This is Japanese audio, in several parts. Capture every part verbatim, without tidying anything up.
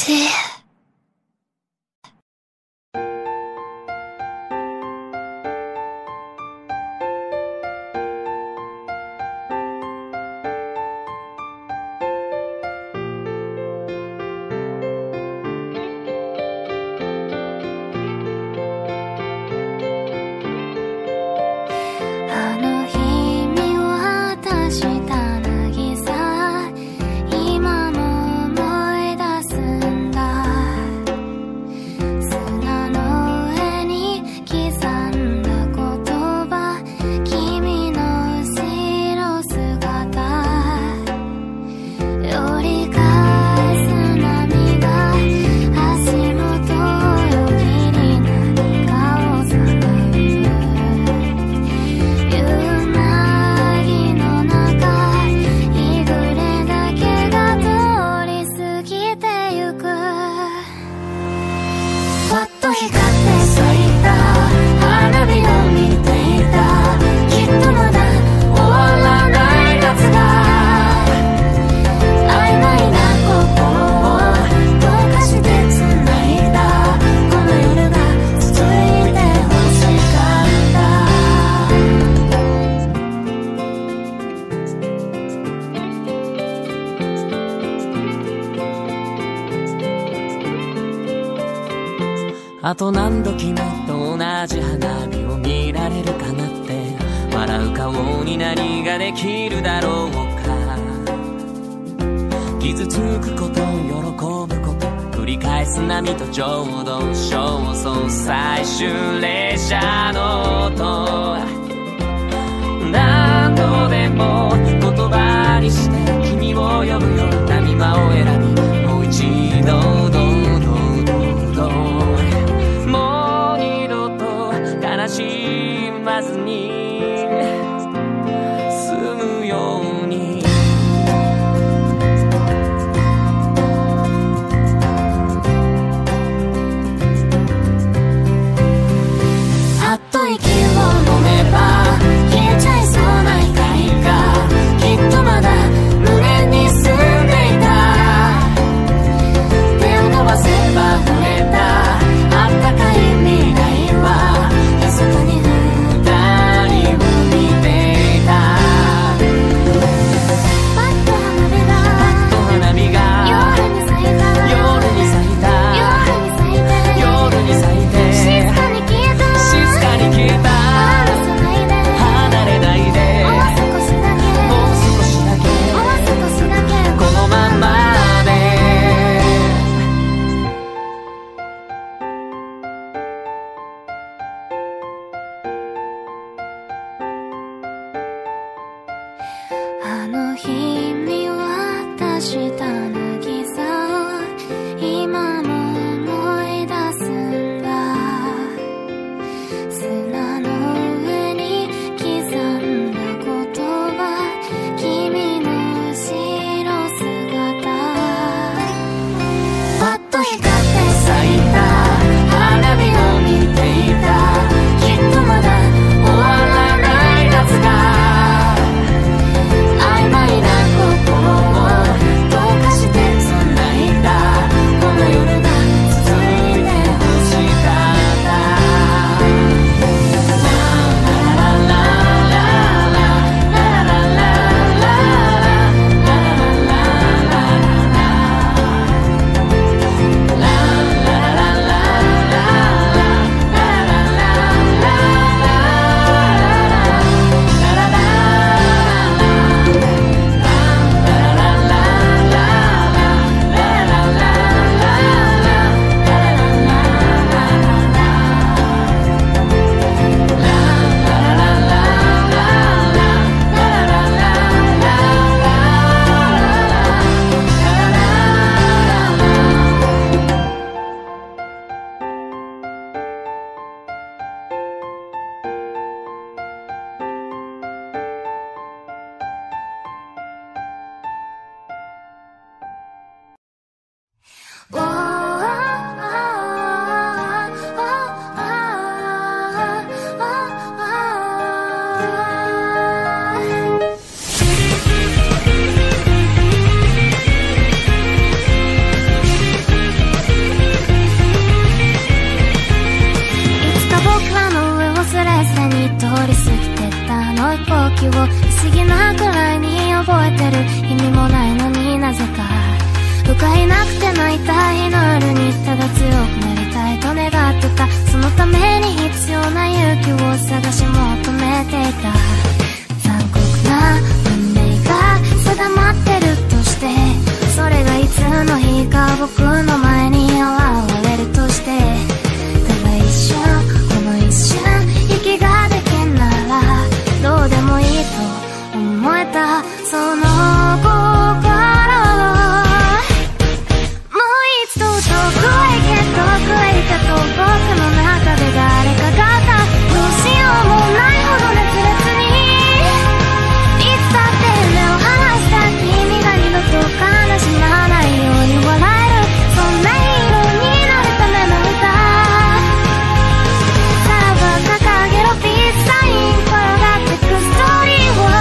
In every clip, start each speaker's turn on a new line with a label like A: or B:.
A: 私
B: あと何度君と同じ花火を見られるかなって、笑う顔に何ができるだろうか。傷つくこと、喜ぶこと繰り返す波とちょうど焦燥最終列車の音、何度でも言葉にして君を呼ぶよ。波間を選びもう一度どうどうどうどう、もう二度と悲しまずに済むように。あっと息を飲めば消えちゃいそうな光がきっとまだ胸に住んでいた。手を伸ばせば触れたあったかい未来は密かに二人を見ていた。パッと花火がパッと花火が夜に咲いた夜に咲いた夜に咲いて静かに消えた静かに消えた。離れないでもう少しだけもう少しだけもう少しだけこのままあの日に渡した渚を今も思い出すんだ。砂の上に刻んだ言葉、君の後ろ姿、パッと光って咲いた花火を見ていた。きっとまだ終わらない夏が曖昧な心を溶いた日の夜にただ強くなりたいと願ってた。そのために必要な勇気を探し求めていた。残酷な運命が定まってるとして、それがいつの日か僕の前に現れるとして、ただ一瞬この一瞬息ができんならどうでもいいと思えた。その心もう一度遠くへ行け遠くへ行けと僕の中で誰かがった。どうしようもないほど熱烈にいつだって目を離した君が二度と悲しまないように笑える、そんなヒーローになるための歌。さらば掲げろピースサイン、転がってくストーリーを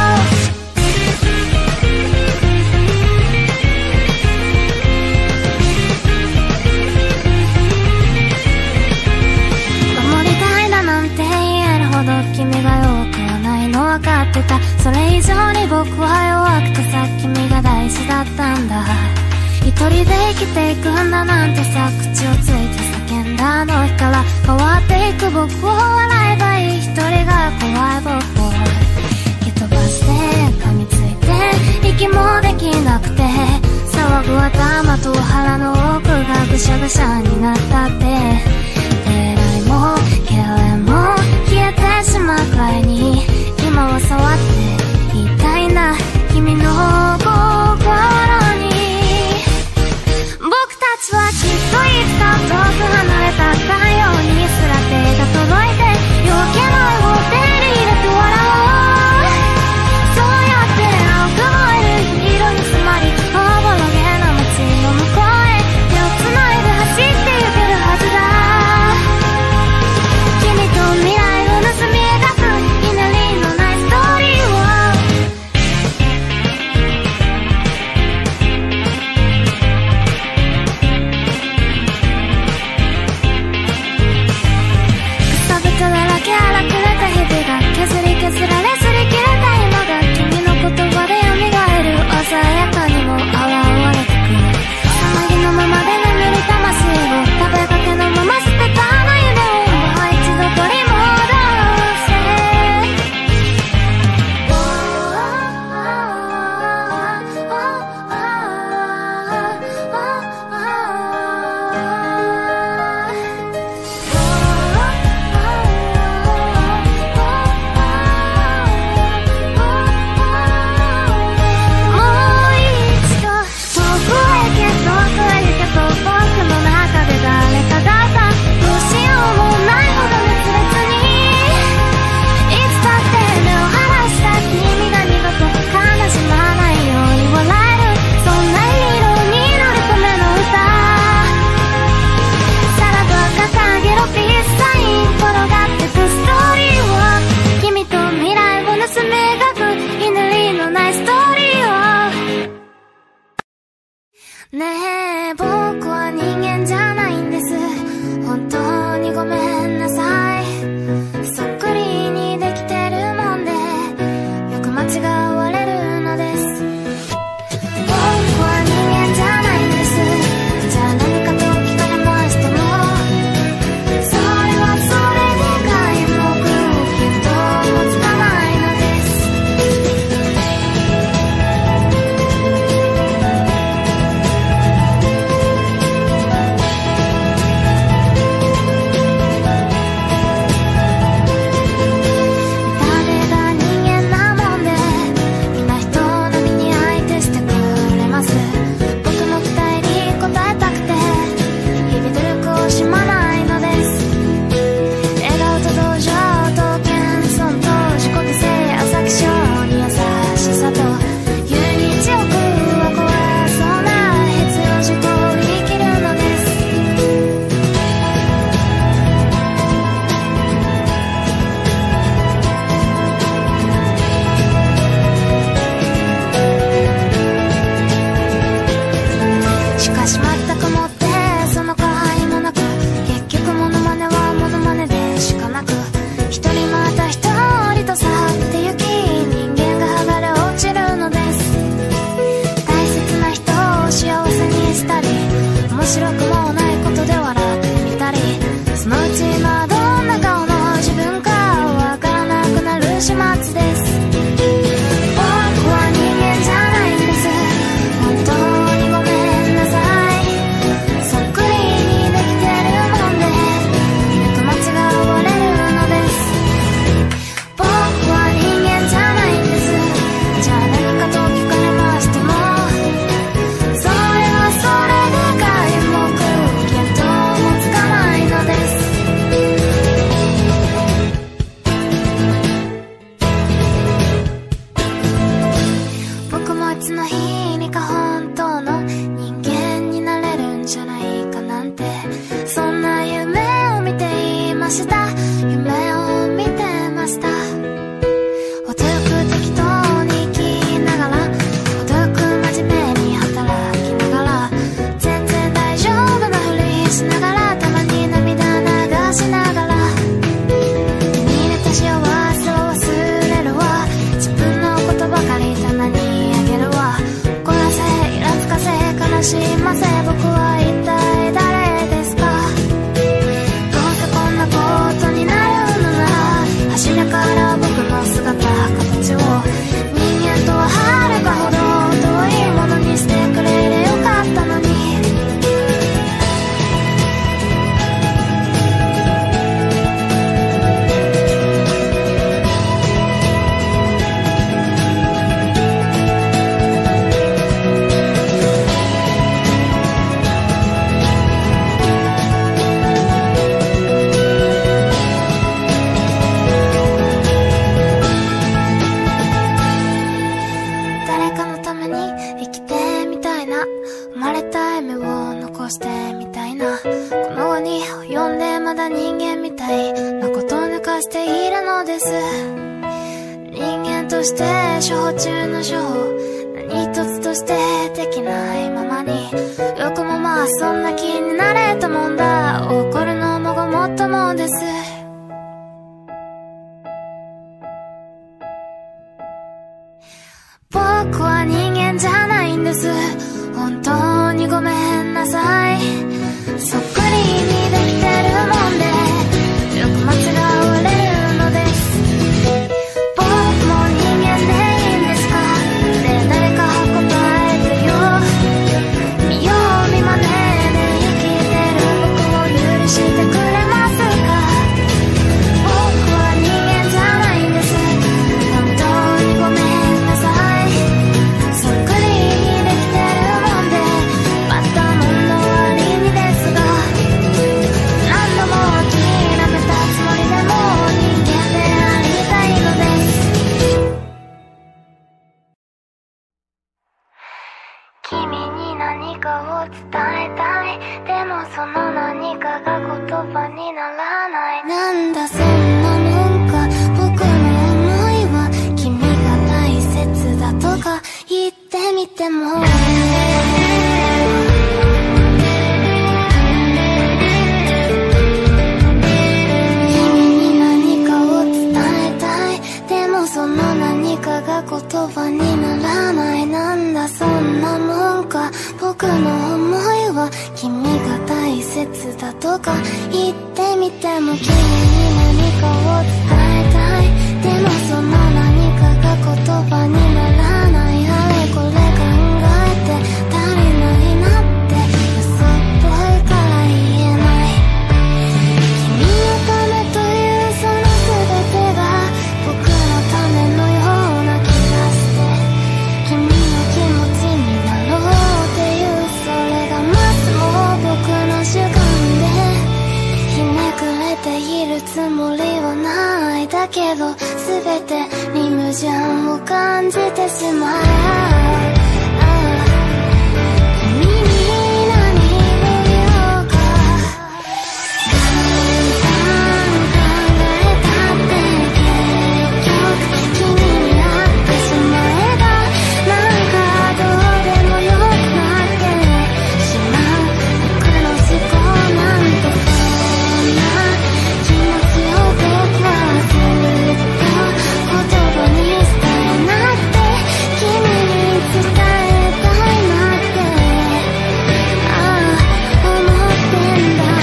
B: 君が弱くはないの分かってた。それ以上に僕は弱くてさ、君が大事だったんだ。一人で生きていくんだなんてさ、口をついて叫んだあの日から変わっていく僕を笑えばいい。一人が怖い僕を蹴飛ばして噛みついて息もできなくて、騒ぐ頭と腹の奥がぐしゃぐしゃになったって、出会いも嫌いも消えてしまうくらいに今は触っていたいな、君の心に。僕たちはきっといつか遠く離れた太陽にすら手が届いて、夜明けの絵を手に入れて笑おう。そうやって青く燃える色に染まり、おぼろげな街の向こうへ手をつないで走ってゆけるはずだ。君と未来を盗み描くひねりのないストーリーを草深だらけ荒くれた日々が削り削られすり切れた今が君の言葉で蘇る、鮮やかにも現れてくる。さなぎのままで眠り魂を食べかけのまま捨てたあの夢をもう一度取り戻せ。ねえ僕は人間じゃないんです、本当にごめんなさい。そっくりにできてるもんでよく間違われるのです。僕は人間じゃないんです、じゃあ何かと聞かれましてもそれはそれで皆目をきっとつかないのです。 な生まれた夢を残してみたいな、この後に及んでまだ人間みたいなことを抜かしているのです。人間として処方中の処方、何一つとしてできないままに、よくもまあそんな気になれたもんだ。怒るのもごもっともです。僕は人間じゃないんです、本当にごめんなさい。そっくりにできてるもんでよく間違われるのです。僕も人間でいいんですか、ね、誰か答えてよ。見よう見まねで生きてる僕を許してくれますか。僕は人間じゃないんです、本当にごめんなさい。そっくりにできてるもんでバッタモンの割にですが、何度も諦めたつもりでも人間でありたいのです。君に何かを伝えたい、でもその何かが言葉にならない。なんだそんなもんか、僕の思いは君が大切だとか言ってみても、君に何かを伝えたい、でもその何かが言葉にならない。なんだそんなもんか、僕の思いは君が大切だとか言ってみても、君に何かを伝えたい、でもその何かが言葉にならない。あれこれ考えて足りないなって嘘っぽいから言えない。君のためというその全てが僕のためのような気がして、君の気持ちになろうっていう、それがまずも僕の主観で、ひねくれているつもりはない。だけど全てに矛盾を感じてしまう。君に何を言おうか、散々考えたって結局君に会ってしまえば、なんかどうでもよくなってしまう。僕の思考なんてそんな気持ちを僕はずっと言葉に伝えなくて、君に伝えたいなってああ思ってんだ。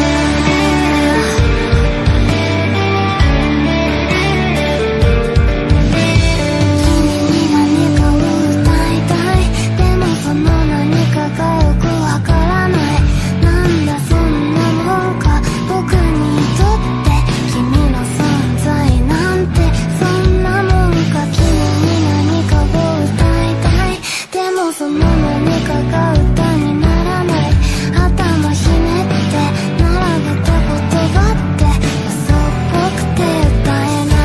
B: 君に何かを歌いたい、でもその何かがよくわからない。なんだそんなもんか、僕にとって君の存在なんてそんなもんか。君に何かを歌いたい、でもその何かが歌にならない。頭ひねって並べた言葉って嘘っぽくて歌えない。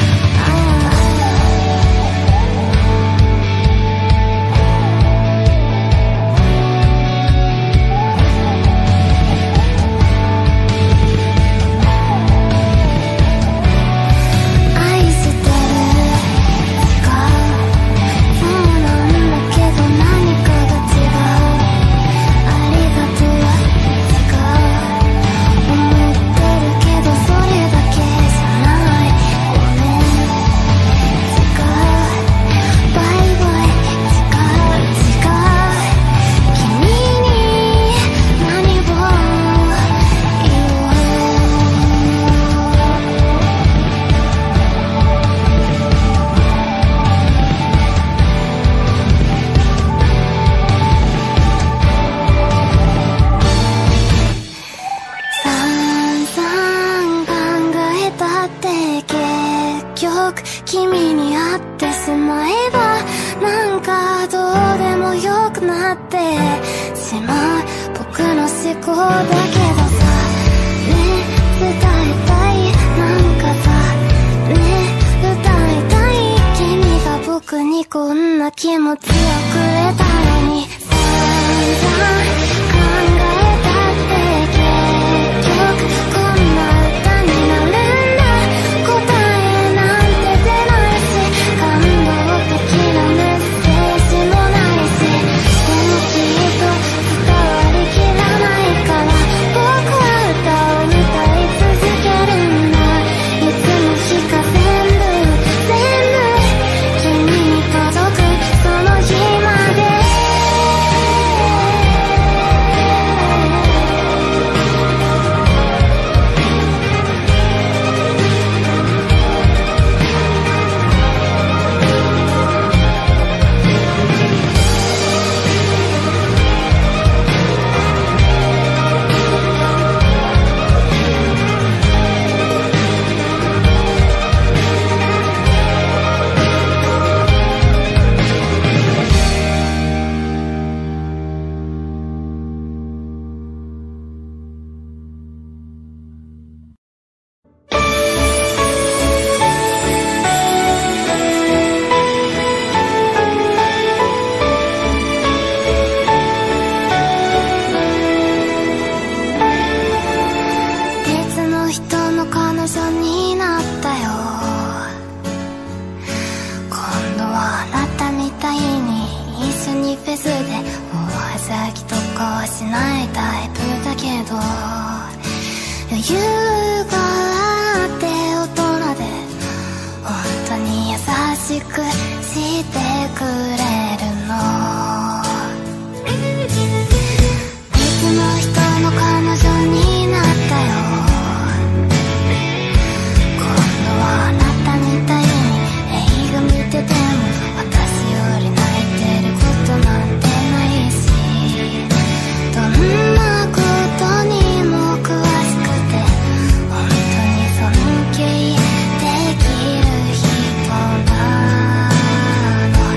B: 愛してるか、そうなんだけど何かが違う。ありがとう違う、思ってるけどそれだけじゃない。ごめん違う、バイバイ違う違う、君に何を言おう。散々考えたって結局君に会ってしまえば、なんかどうでもよくなってしまう。僕の思考だけどさ、ね伝えたい、なんかさね歌いたい。君が僕にこんな気持ちをくれたのに、 先とかしないタイプだけど、余裕があって大人で本当に優しくしてくれるの。別の人の彼女になったよ。今度はあなたみたいに映画見てても私より泣いてることなんてないし、どんなことにも詳しくて本当に尊敬できる人なの。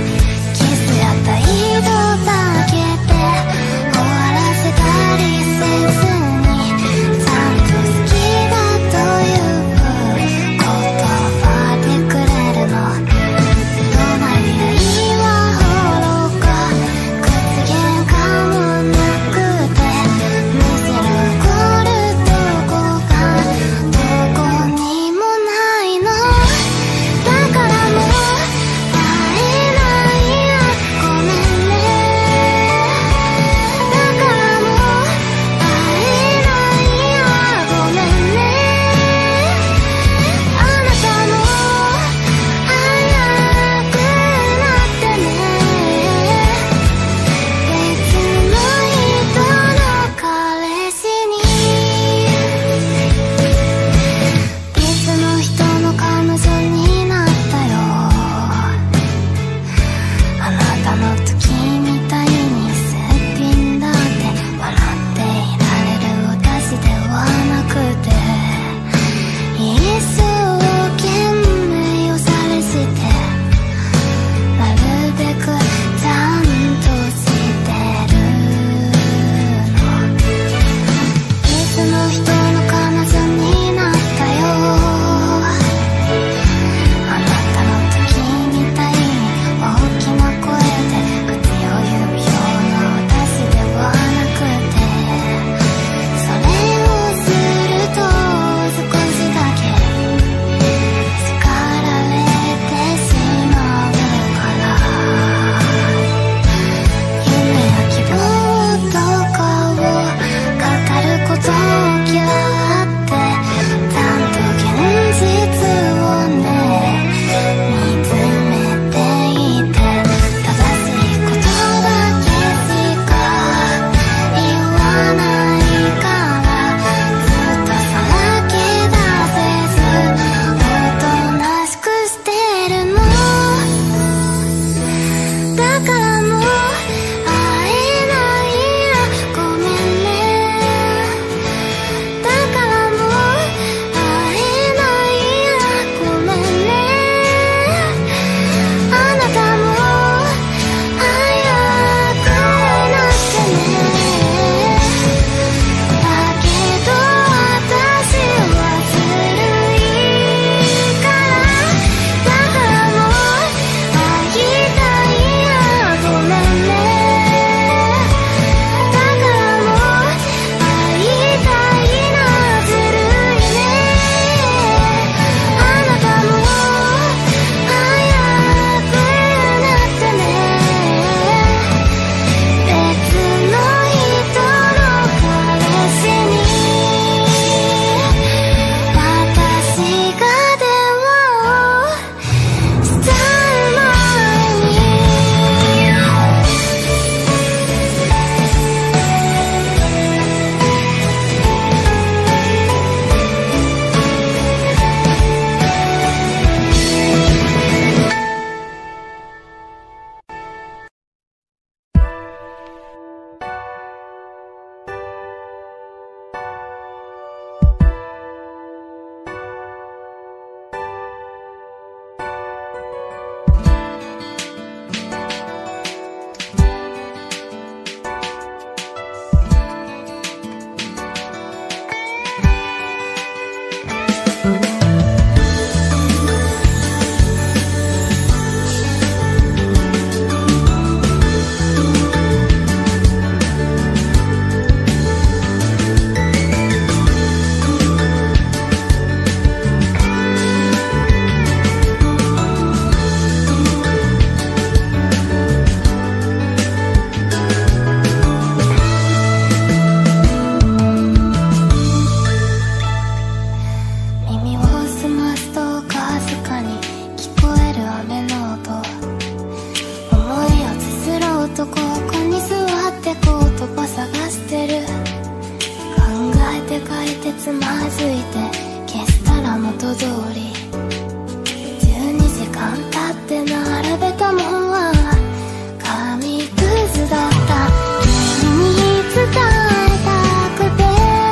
B: づいて消したら元通り。じゅうにじかん経って並べたもんは紙くずだった。君に伝えたくて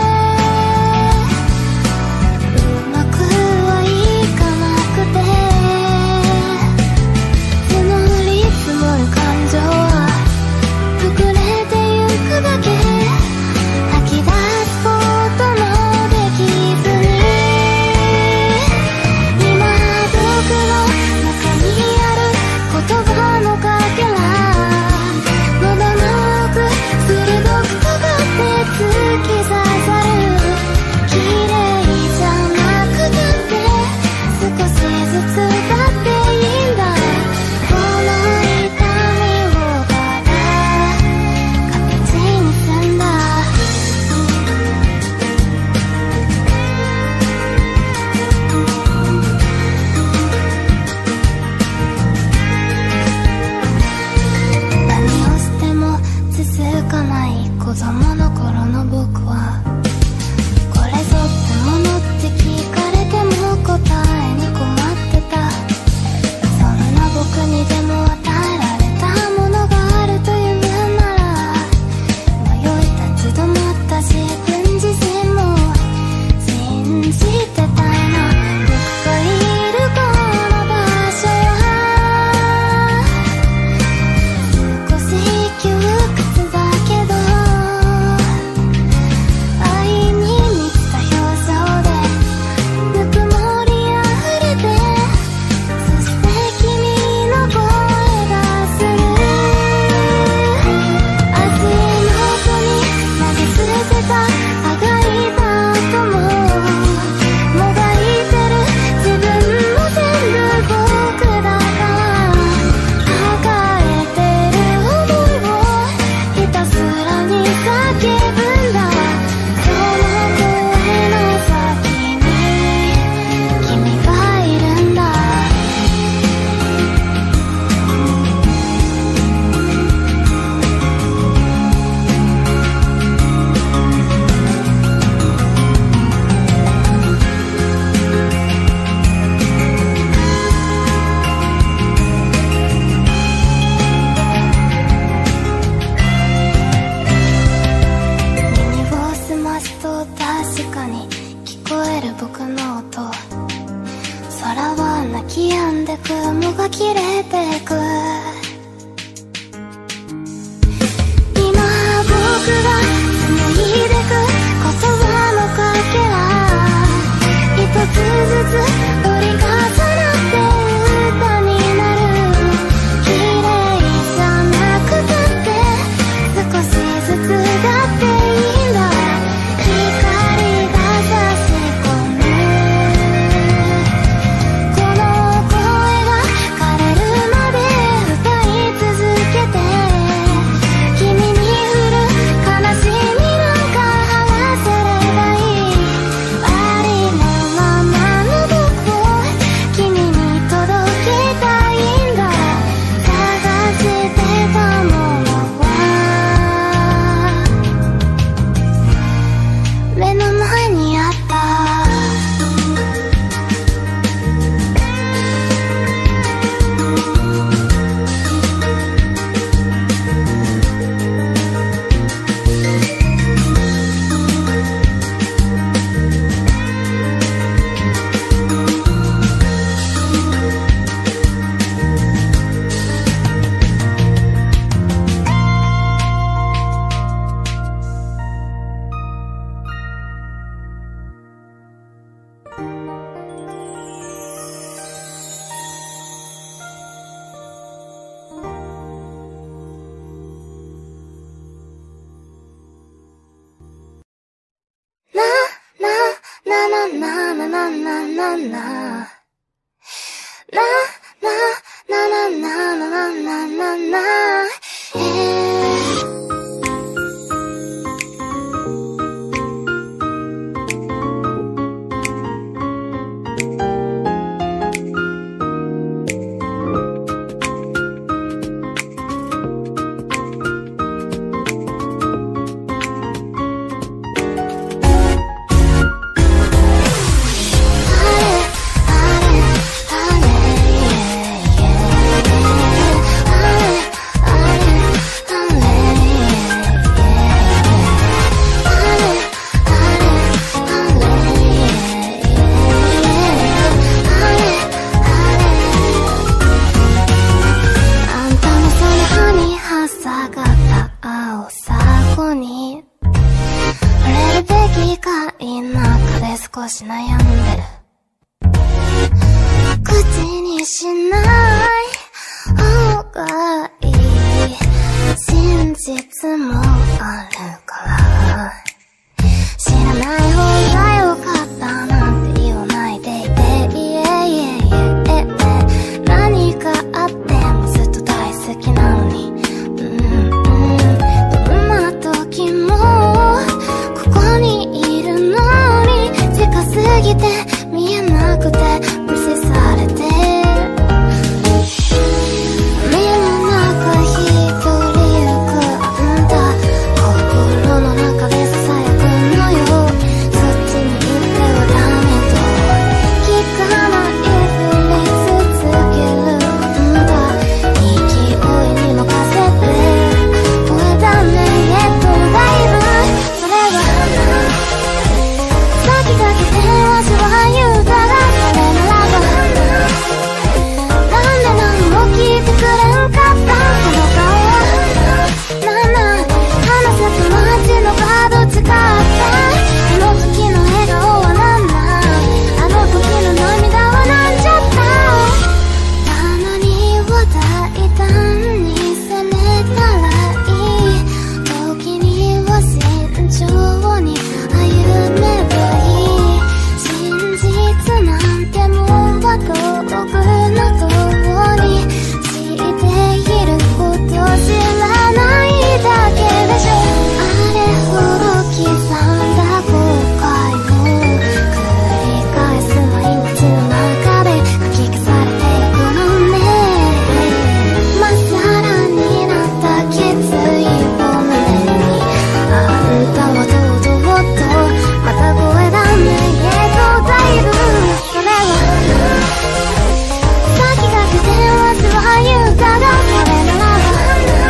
B: うまくはいかなくて、募り積もる感情は膨れてゆくだけ、吐き出すこともできずに、今僕の中にある言葉のかけら、喉の奥鋭く尖って突き刺さる。綺麗じゃなくたって少しずつだっていいんだ。この痛みをただ形にすんだ。何をしても続かない子供の頃の僕は、これぞってものって聞かれても答えに困ってた。そんな僕にでも与えられたものがあるというなら、迷い立ち止まった自分自身も信じてたいな。僕がいるこの場所は少し窮屈だけど、愛に満ちた表情でぬくもりあふれて、そして君の声がする。足の子に投げ捨てたあがいた後ももがいてる自分も全部僕だから、抱えてる想いをひたすらに叫ぶんだ。その声の先に君がいるんだ。耳を澄ますと確かに聞こえる僕の音。空は泣き止んで雲が切れてく。今僕が紡いでく言葉のかけら、一つずつ折り重なって歌になる。綺麗じゃなくたって少しずつだっていいんだ。光が差し込むこの声が枯れるまで歌い続けて、君に降る悲しみなんか合わせればいい。ありのままの僕を君に届けたいんだ。探してたものは目の前にあった。なななななななななななななななななえーこに触れるべきか否かで少し悩んでる。口にしない方がいい真実もあるから知らない方がよかったなんて言わないでいて、いえいえいえ、何かあってもずっと大好きなのに、うんうん、どんな時もここにいるのに近すぎて見えなくて無視されて、目の中一人ゆくあんた、心の中でささやくのよ。そっちに行ってはダメと聞かないふり続けるあんた、勢いに任せてこれダメへとだいぶそれは先駆けてわしは言うたら、それならばなんで何も聞いてくれんかったその顔は、なんなん話せと街の角近かったあの時の笑顔はなんなん、あの時の涙はなんじゃった、たまには大胆に責めたらいい、時には慎重に歩めばいい、真実なんてもんは道具の通り知っていること知らないだけでしょ。あれほど刻んだ後悔を繰り返す毎日の中でかき消されていくのね。まっさらになった決意を胸に、あんたはとうとうとまた声だねへとだいぶそれは先駆けてわしは言うたが、それならば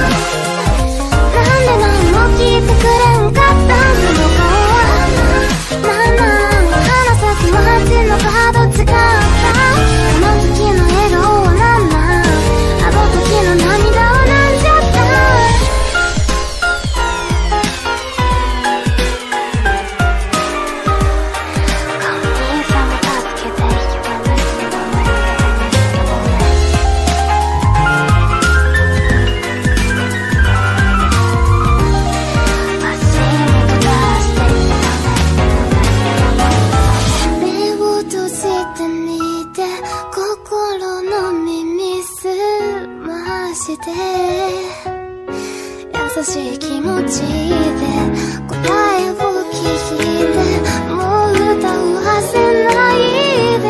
B: なんで何も聞いてくれんかったその顔は、なんなん花咲く街の角近かったあの時の笑顔はなんなん、あの時の涙はなんじゃった、神様助けて引き止め引き止め引き止め、足元出して目を閉じてみて心の耳すまして優しい気持ちで答えを聞いて、もう歌わせないで、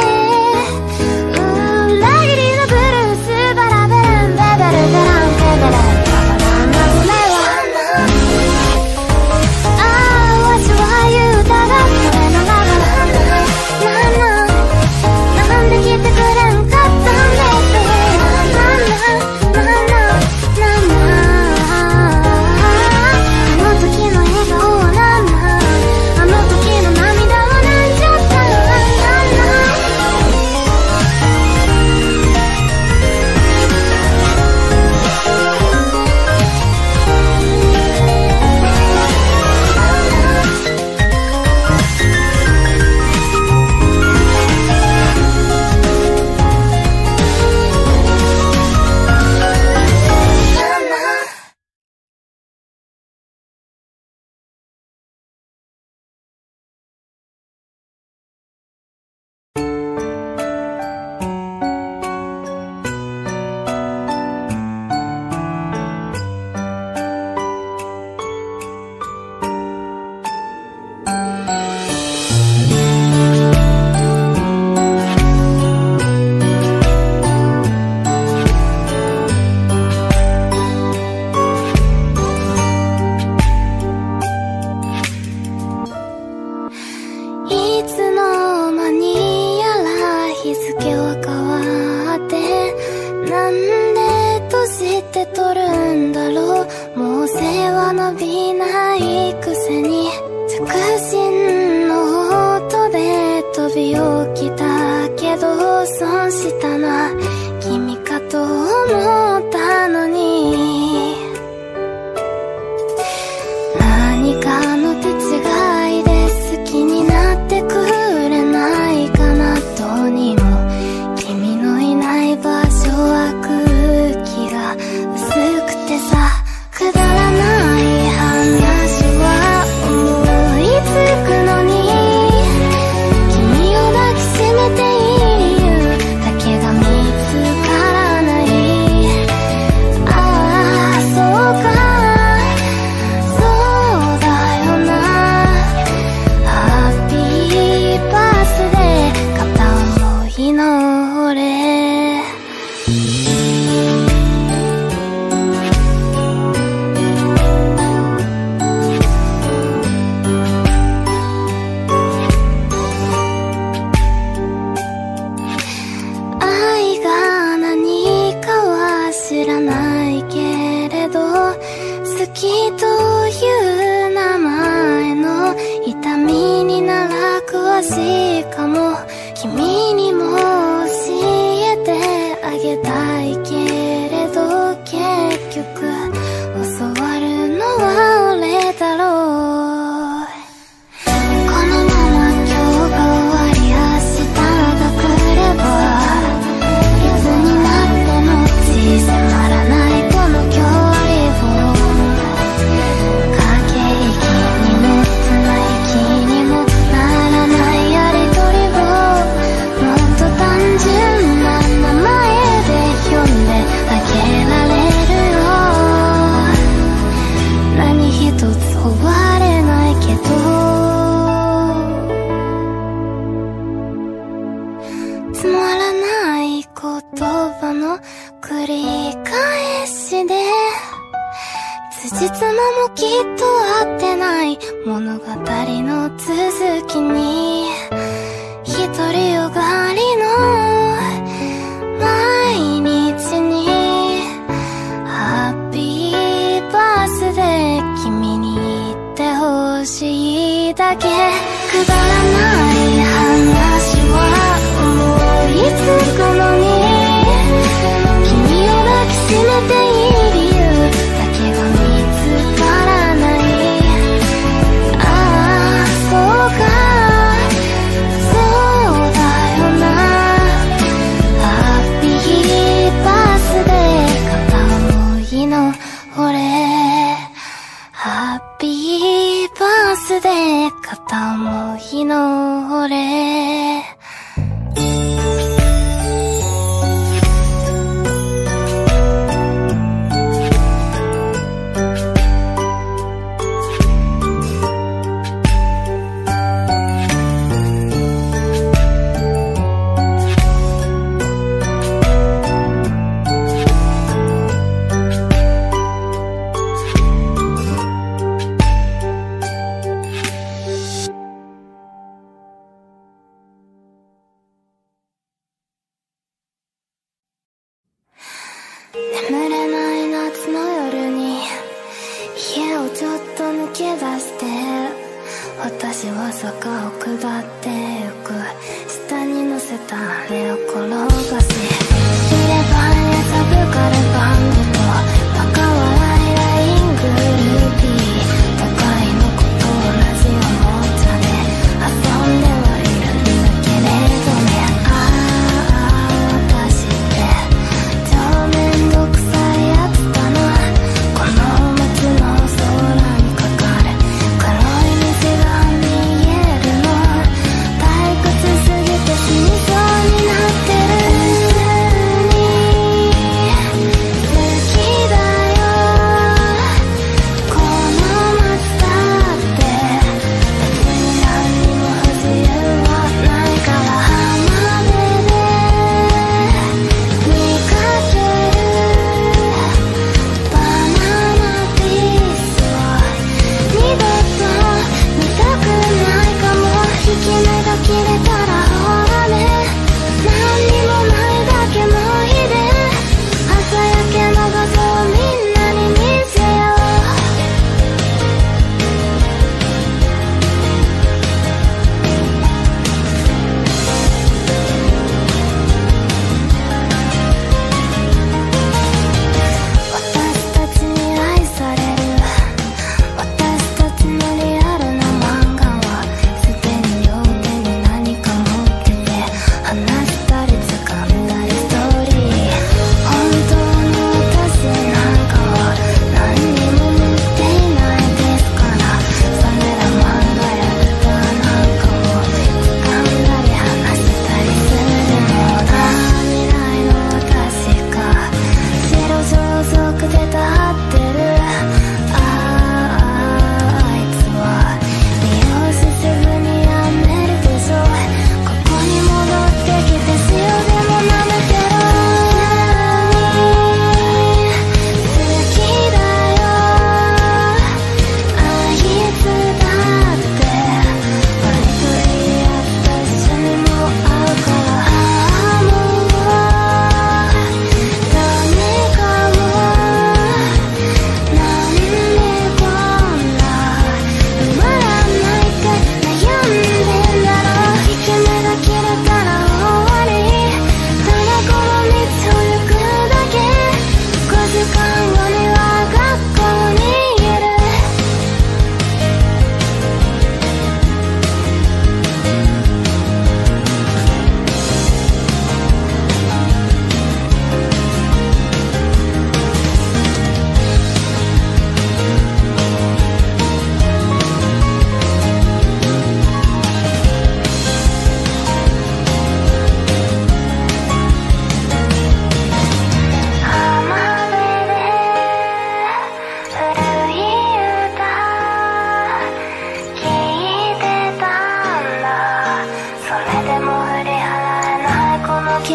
B: 裏切りのブルースバラベランベベルベランベベレンババランなそれは、ああわしは言うたが、それならばなんなんなんで来てくれんかったんだって、なんなんなんなんなんなんあの時の笑顔はなんなん、あの時の涙はなんじゃった、なんなん何かの手違いで好きになってくれないかな。どうにも君のいない場所は空気が薄くてさ、くだらない話は思いつくのに、君を抱きしめていい理由だけが見つからない。ああそうかそうだよな。ハッピーバースデー片思いの俺。愛が何かは知らないけれど、好きという名前の痛みになら詳しいかも。君にも教えてあげたいけれど、結局教わるのは俺だろう。このまま今日が終わり明日が来れば、いつになっても縮まらないこの距離を、駆け引きにも綱引きにもならないやりとりを、もっと単純な名前で呼んであげられるよ。何一つ終われないけど、つまらない言葉の繰り返しで、辻褄もきっと合ってない物語の続きに、独りよがりの毎日にハッピーバースデー君に言ってほしいだけ。くだらない話は思いつくのに、君を抱きしめていい理由だけが見つからない。ああそうかそうだよな。ハッピーバースデー片思いの俺。ハッピーバースデー片思いの俺。眠れない夏の夜に家をちょっと抜け出して、私は坂を下ってゆく。下に乗せた羽を転がし、入れ歯やサブカルバンドとバカ笑いライングルーピー、都会のことをラジオのお茶で遊んではいるんだけれどね。ああ私って超めんどくさいやつだな。この街の空にかかる黒い虹が見えるの、退屈すぎて死にそうになってる。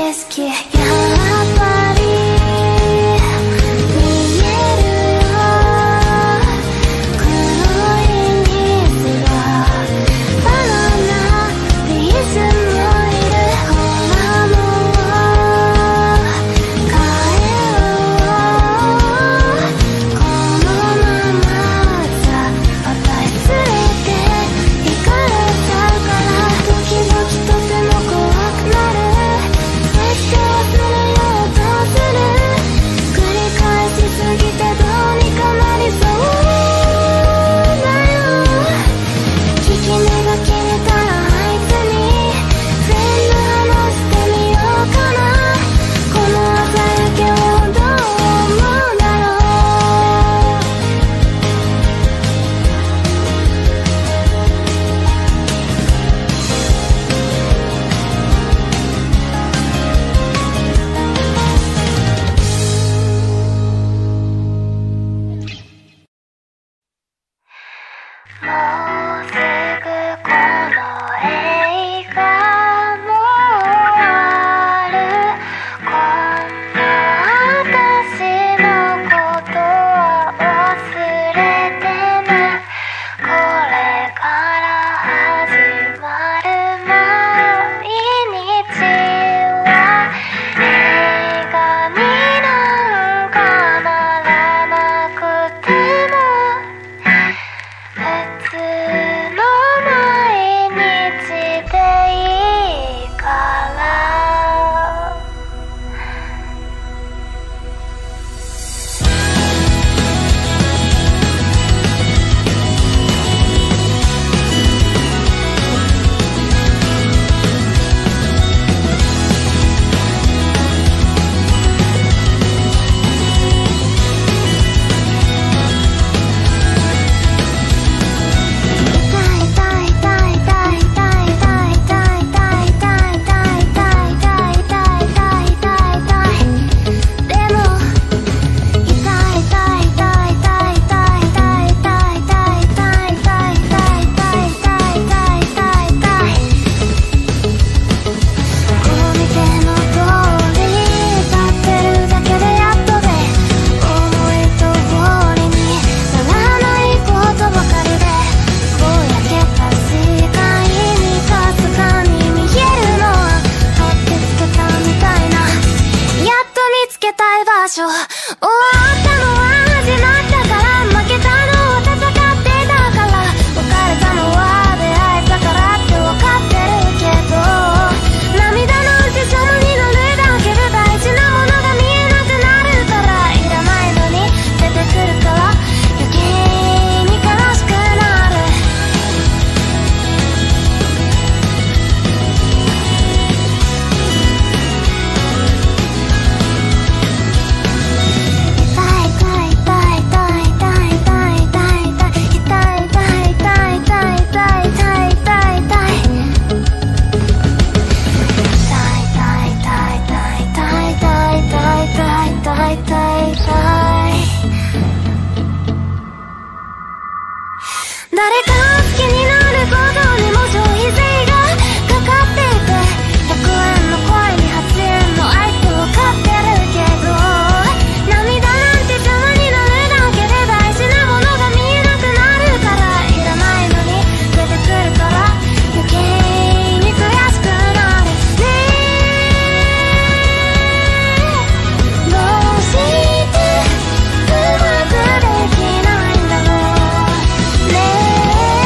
B: ね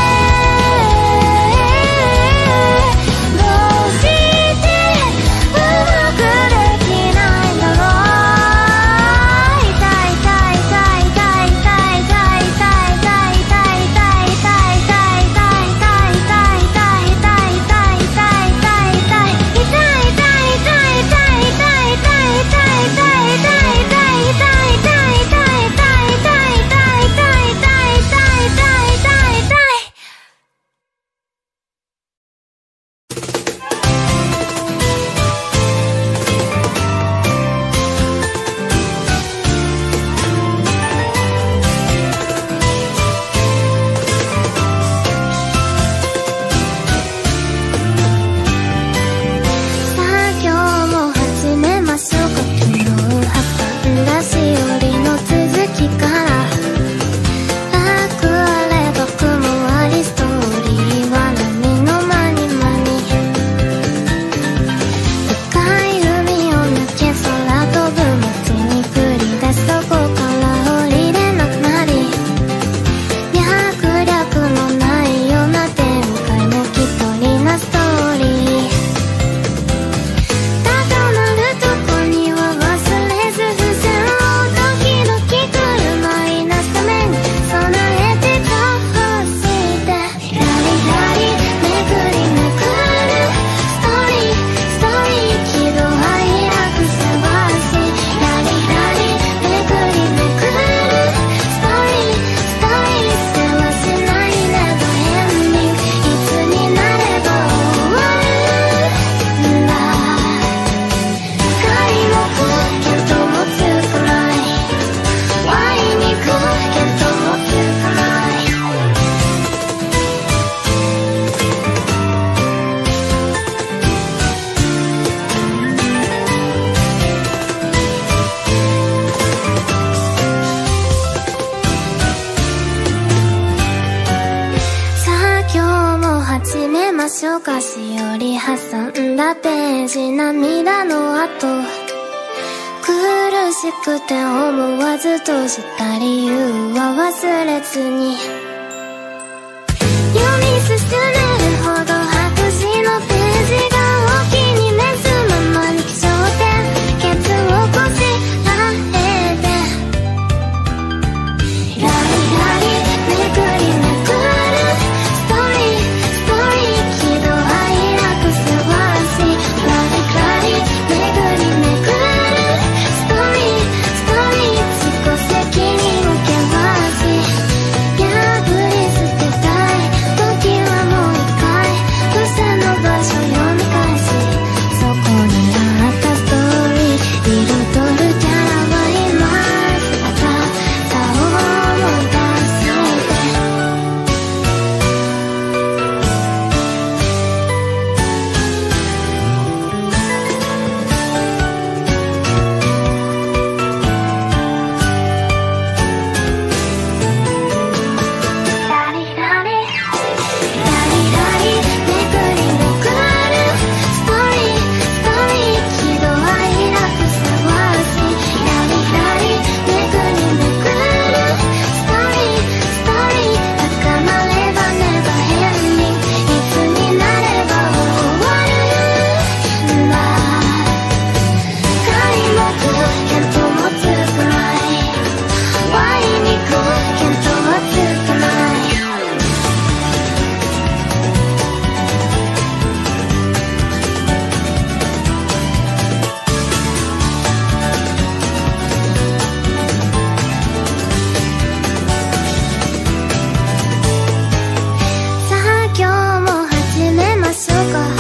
B: 書かしより挟んだページ、涙の後苦しくて思わず閉じた理由は忘れずに、読み進めるほど白紙のページがお気に召すままに気象点ケツをこしらえて、ラリラリめくりめくるストーリーストーリー、喜怒哀楽すばらしい、ラリラリめくりめくるストーリーストーリー、自己責任受け回し破り捨てたい時はもう一回付箋の場所読み返し、そこにあったストーリー彩るキャラは今姿さを思い出してラリラリラリラリめくりめくるストーリーストーリー、喜怒哀楽すばらしい、ラリラリめくりめくるストーリーストーリー、高まればねば変にいつになれば終わるんだ、皆目見当もつかないワイにく見当もつかない、さあ今日も始めましょうか。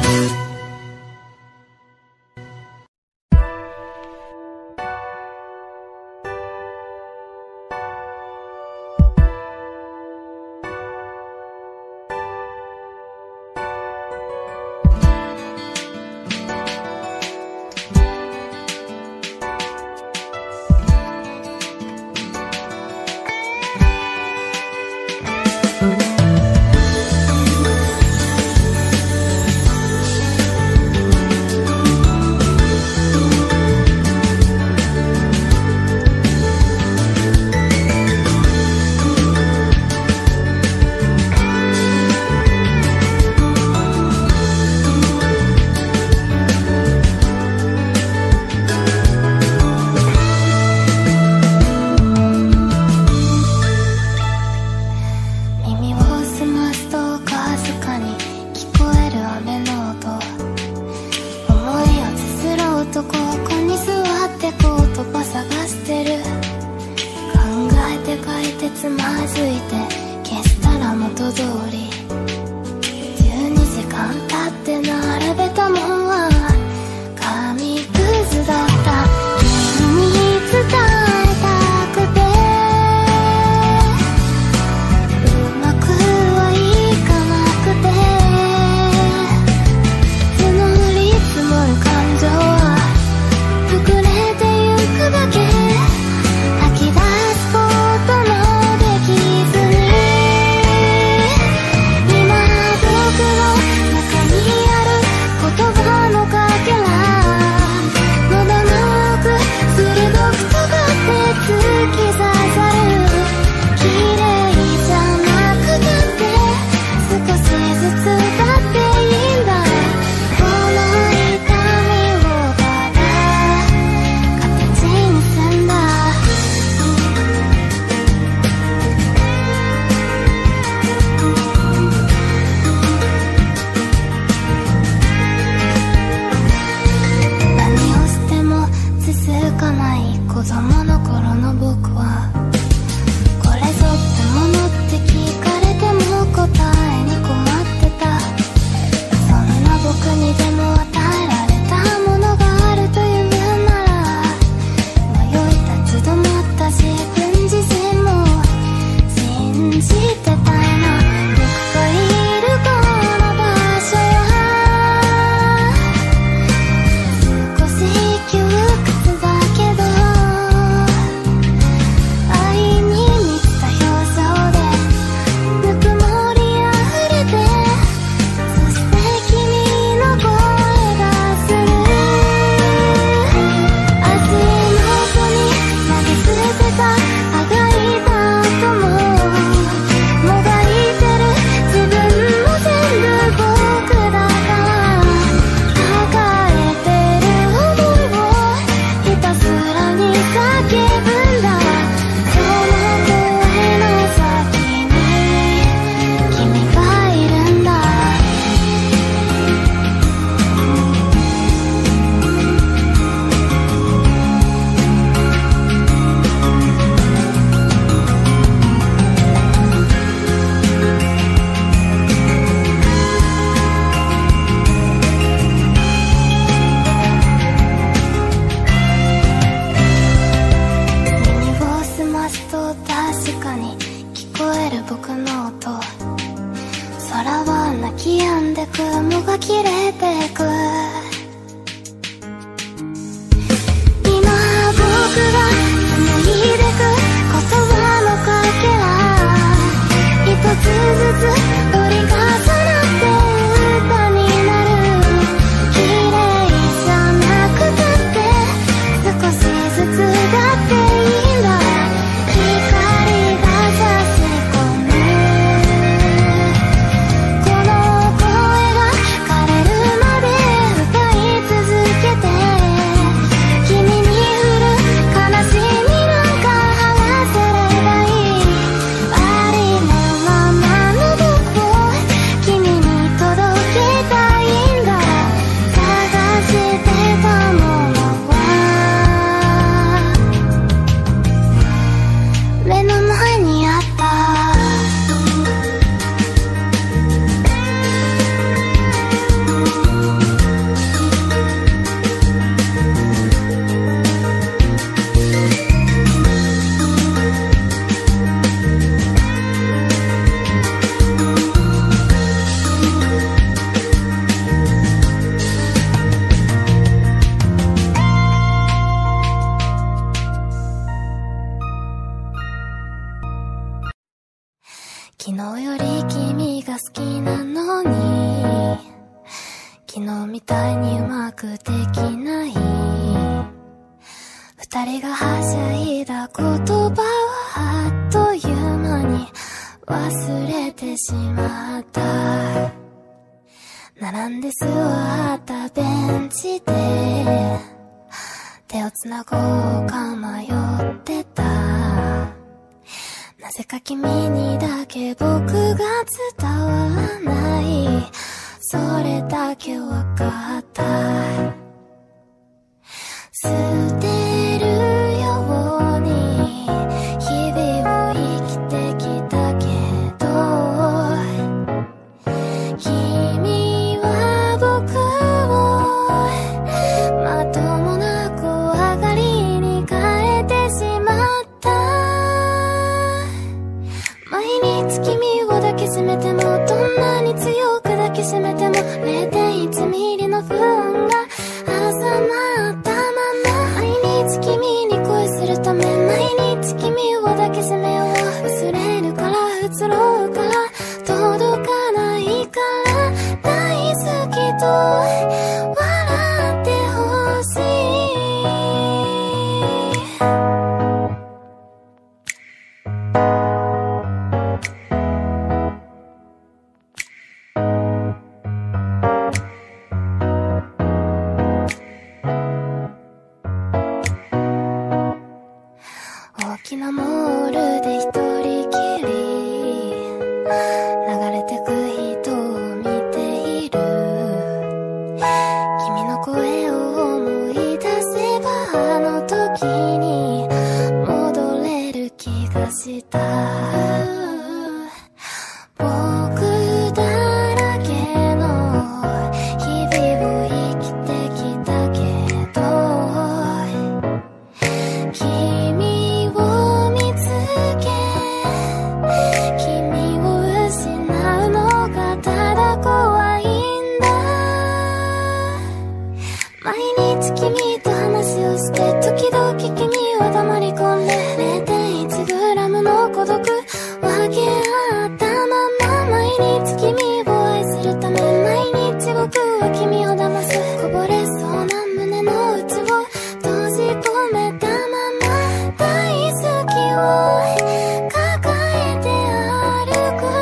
B: 耳を澄ますとかすかに聞こえる雨の音、思いをつづる男、ここに座って言葉探してる、考えて書いてつまずいて消したら元通り、じゅうにじかん経って並べたもんは紙くずだった、君に伝えたくてうまくはいかなくて、募り積もる感情は膨れてゆくだけ、吐き出すこともできずに空は泣き止んで雲が切れてく。今僕が紡いでく言葉のかけら、一つずつ折り重なって歌になる。綺麗じゃなくたって少しずつだっていいんだ。光が差し込むこの声が枯れるまで歌い続けて、君に降る悲しみなんか晴らせればいい。ありのままの僕を君に届けたいんだ。探してたものは目の前にあった。昨日より君が好きなのに、昨日みたいにうまくできない。二人がはしゃいだ言葉はあっという間に忘れてしまった。並んで座ったベンチで手をつなごうか迷ってた。なぜか君にだけ僕が伝わらない、それだけわかった。捨てるように日々を生きてきたけど、君は僕をまともな怖がりに変えてしまった。毎日君を抱きしめても、どんなに強く抱きしめても れいてんいち ミリの不安が挟まったまま。毎日君に恋するため、毎日君を抱きしめよう。忘れるから移ろうから届かないから、大好きと笑ってほしい。大きなモールで一人きり流れてく人を見ている。君の声を思い出せばあの時に戻れる気がした。僕だらけの日々を生きてきたけど、君を見つけ君を失うのがただ怖いんだ。毎日君と話をして、時々君は黙り込んで れいてんいち グラムの孤独分け合ったまま。毎日君を愛するため、毎日僕は君を騙す。こぼれそうな胸の内を閉じ込めたまま、大好きを抱えて歩く。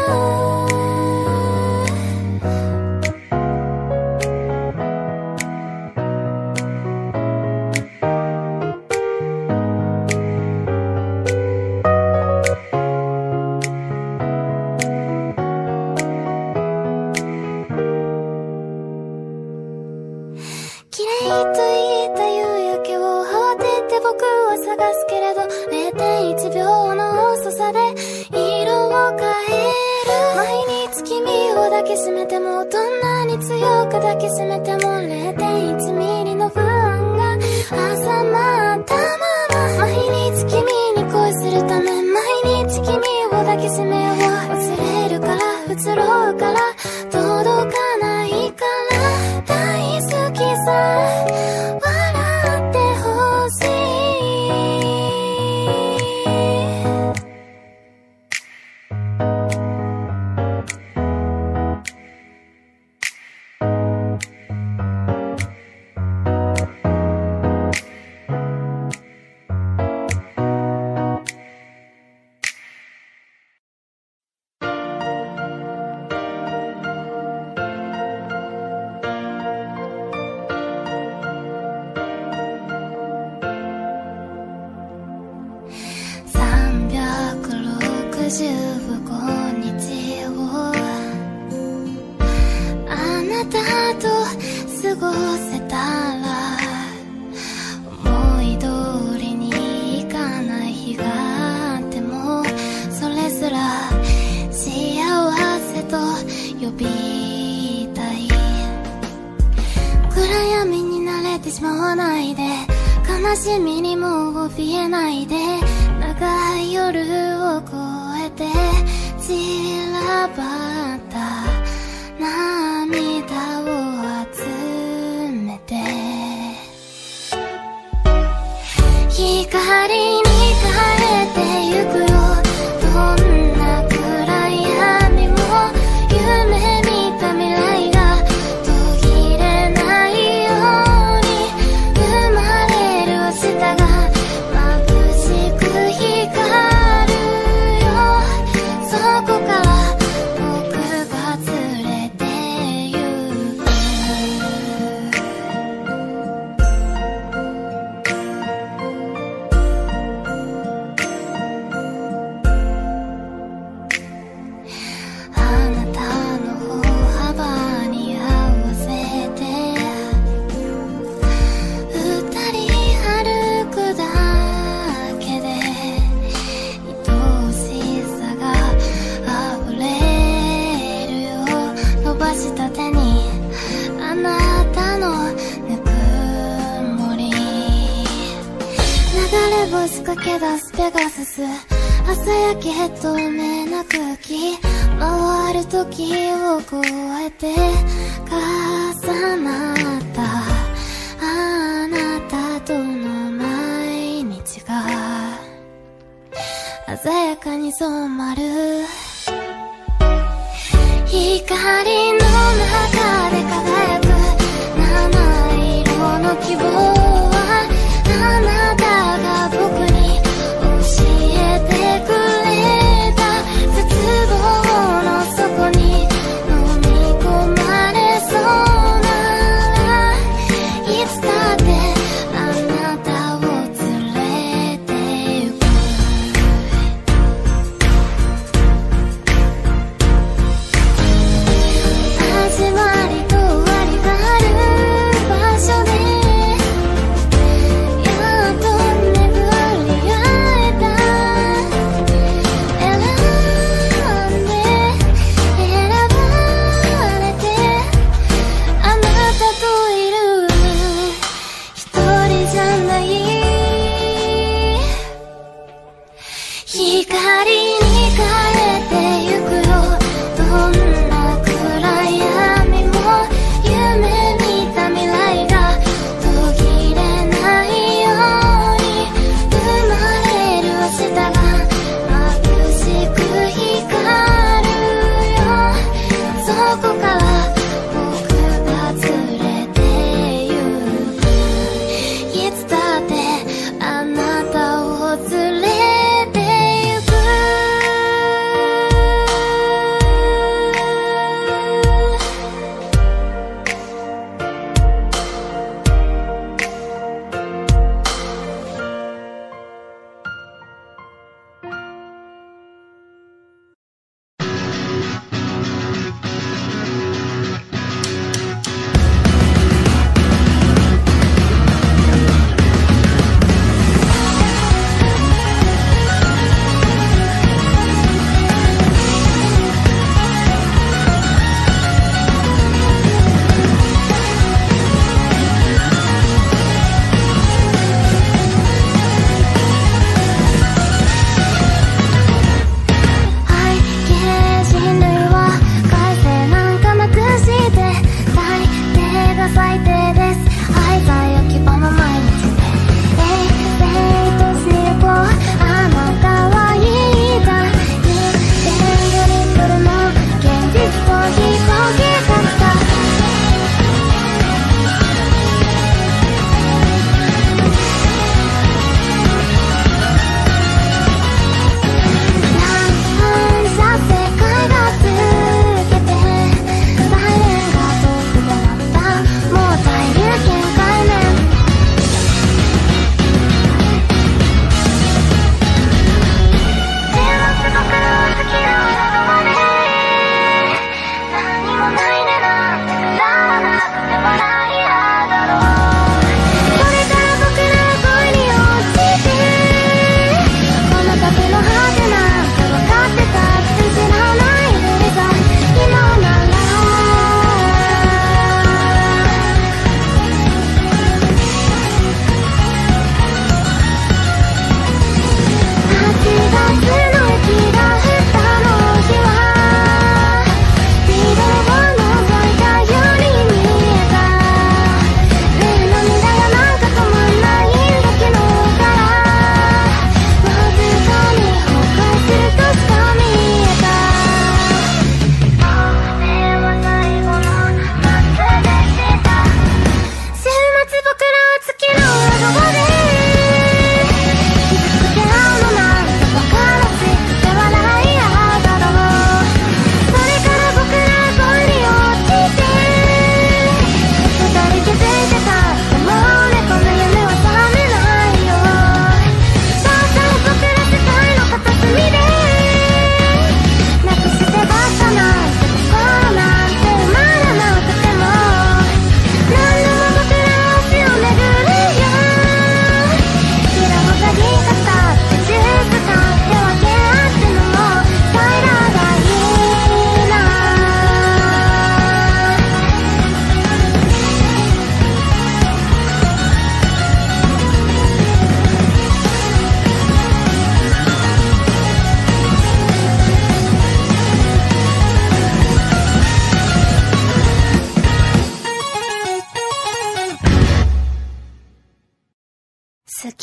B: 綺麗と言った夕焼けを慌てて僕は探すけれど、 れいてんいち 秒の遅さで色を変える。毎日君を抱きしめても、どんなに強く抱きしめても れいてんいち ミリの不安が挟まったまま。毎日君に恋するため、毎日君を抱きしめよう。忘れるから移移ろうから届かないから大好きさ笑ってほしいじゅうごにちをあなたと過ごせたら思い通りにいかない日があってもそれすら幸せと呼びたい暗闇に慣れてしまわないで悲しみにも怯えないで長い夜を越えて散らばった涙を集めて光に変えてゆくよどんな暗闇も夢見た未来が途切れないように生まれる明日が眩しく光るそこから僕が連れて行くあなたの歩幅に合わせて二人歩くだけで愛しさが溢れるよ伸ばした手にあなたのぬくもり流れ星駆け出すペガサス朝焼け透明な空気回る時を越えて重なったあなたとの毎日が鮮やかに染まる光の中で輝く七色の希望はあなたが僕に教えてくれた絶望の底に飲み込まれそうならいつだってあなたを連れて行く始まりと終わりがある場所で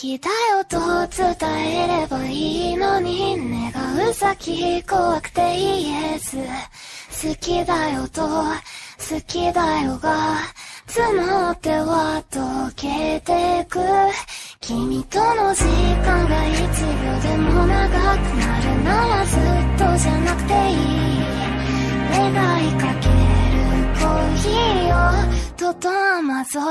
B: きだよと伝えればいいのに、願う先怖くてイエス。好きだよと好きだよが募っては溶けてく。君との時間が一秒でも長くなるならずっとじゃなくていい。願いかけるコーヒーをとと甘空。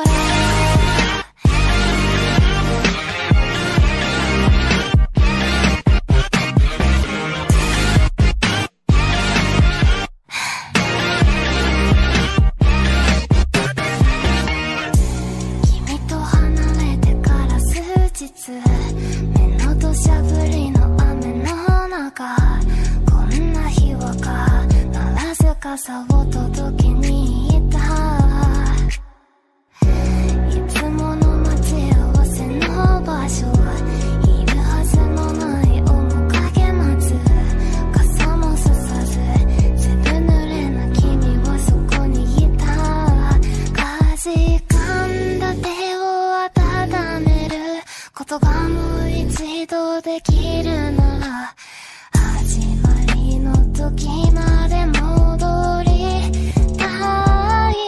B: 目の土砂降りの雨の中、こんな日は必ず傘を届けに行った。いつもの待ち合わせの場所、いるはずのない面影待つ。傘もささずずぶ濡れな君はそこにいた。かじかんだ手を温めることがもう一度できるなら、始まりの時まで戻りたい。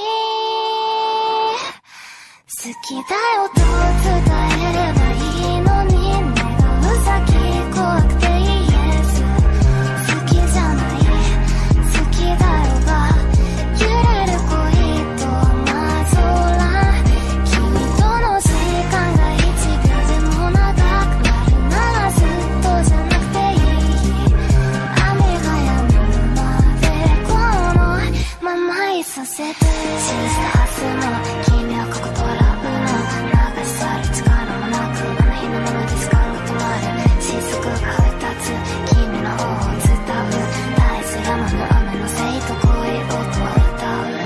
B: 好きだよと伝えればいいのに、願う先怖くてイエス。好きじゃない好きだよが揺れる恋と雨空。君との時間が一秒でも長くなるならずっとじゃなくていい。雨が止むまでこのままいさせて。信じたはずの君はここ笑うの、流し去る力もなくあの日のままで時間が止まる。雫が降り立つ君の方を伝う。絶えずやまぬ雨のせいと恋音を歌う。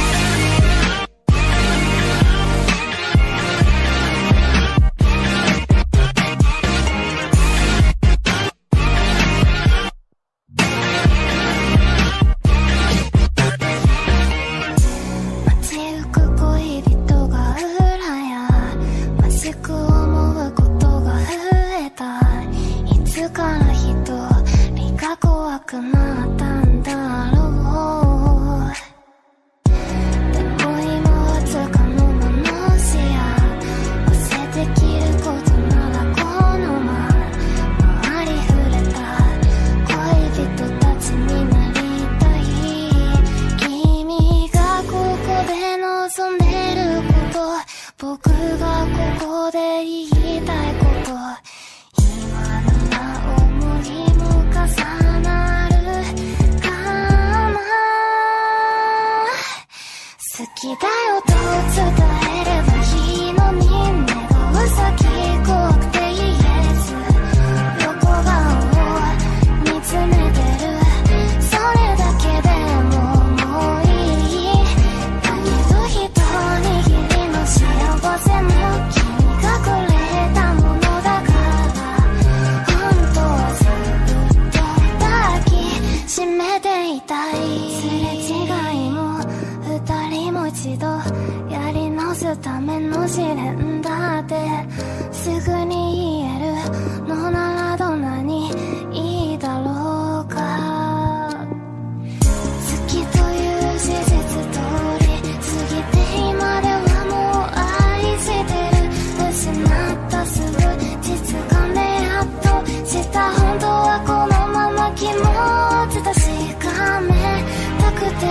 B: 街行く恋人が裏やましく思うことが増えた。いつから一人が怖くなったんだろう。でも今はつかの間の視野、忘れできることならこのまま周り触れた恋人たちになりたい。君がここで望んでること、僕がここで言いたいこと、今なら思いも重なるかな。好きだよと伝えればいいのに、願う先怖くてイエス。横顔を見つめてる、それだけでももういい。だけど一握りの幸せも君がくれたものだから、本当はずっと抱きしめていたい。すれ違いも二人も一度やり直すための試練だって、すぐに言えるのならどんなにいいだろうか。好きという事実通り過ぎて、今ではもう愛してる。失ったすぐ実感でやっと知った。本当はこのまま気持ち確かめたくて。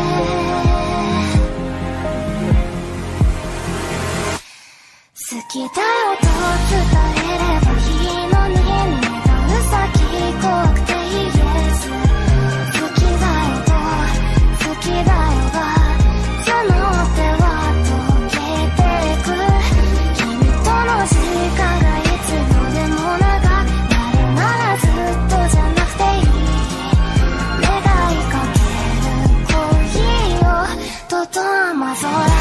B: 好きだよと伝えればいいのに、願う先怖くてイエス。好きだよと好きだよが募っては溶けてく。君との時間がいつ秒でも長くなるならずっとじゃなくていい。願いかけるコーヒーをとと甘空。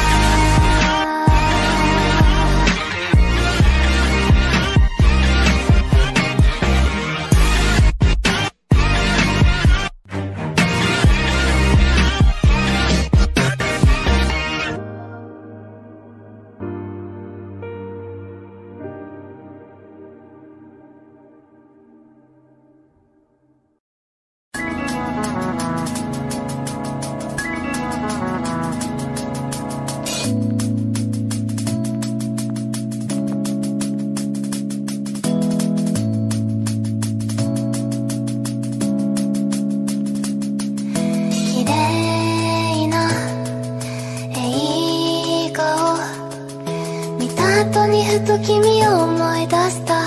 B: い出した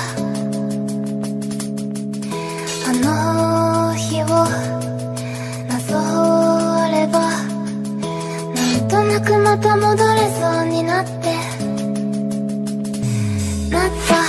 B: あの日をなぞればなんとなくまた戻れそうになってなった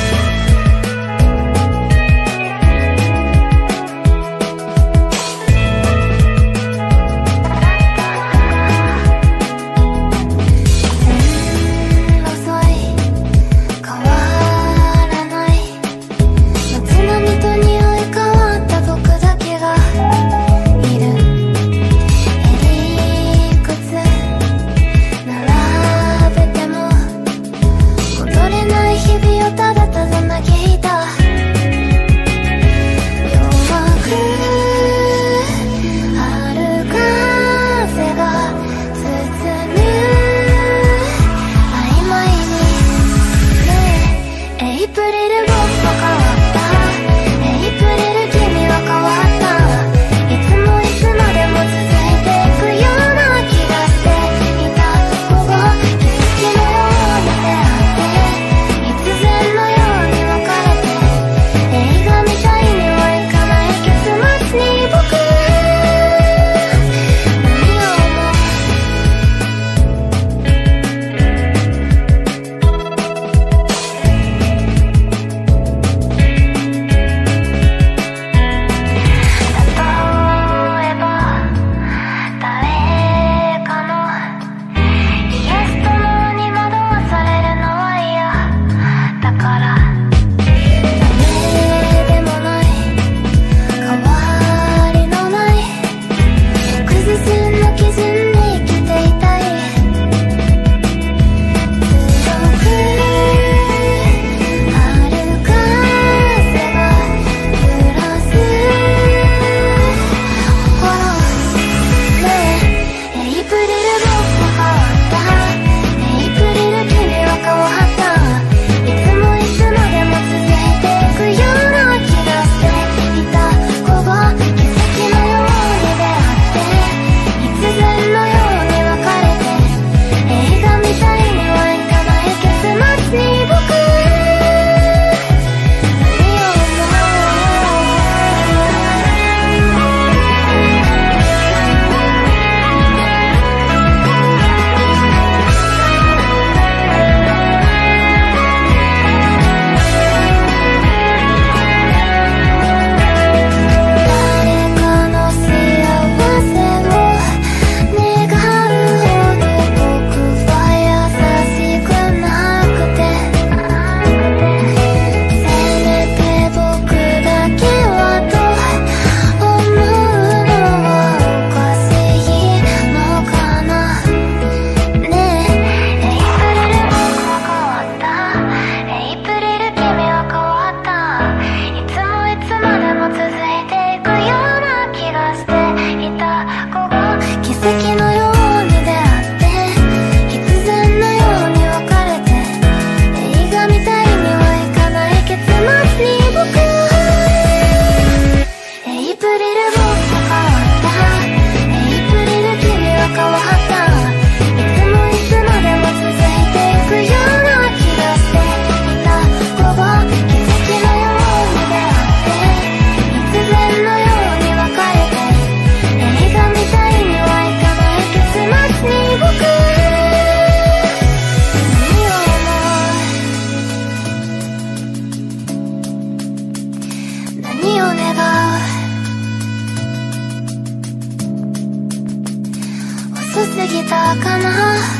B: 過ぎたかな。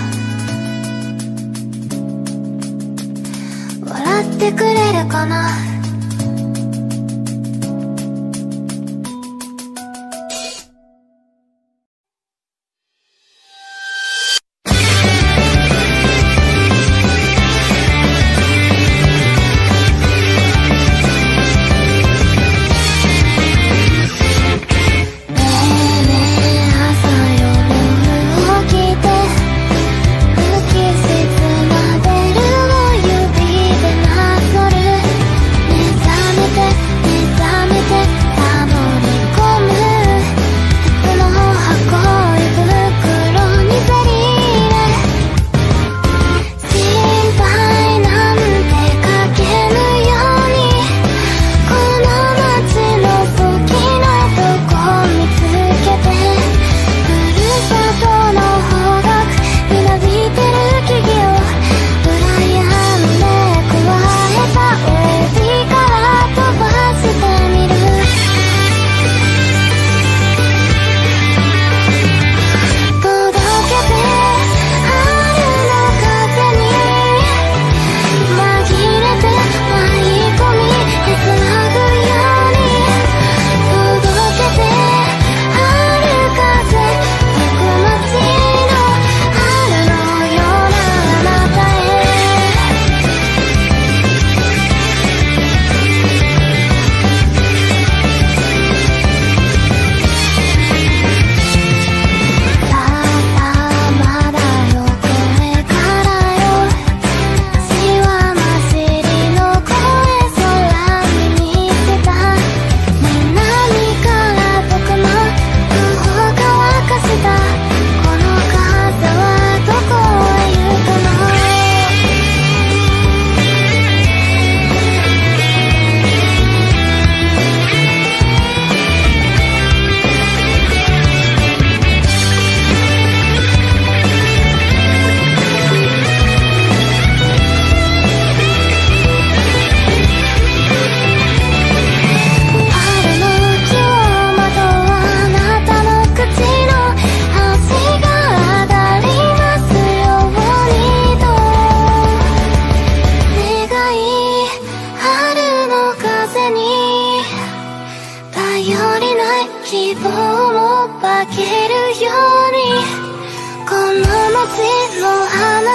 B: 笑ってくれるかな。「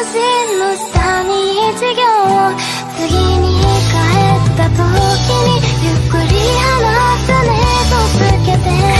B: 橋の下に一行、次に帰った時にゆっくり話すねとつけて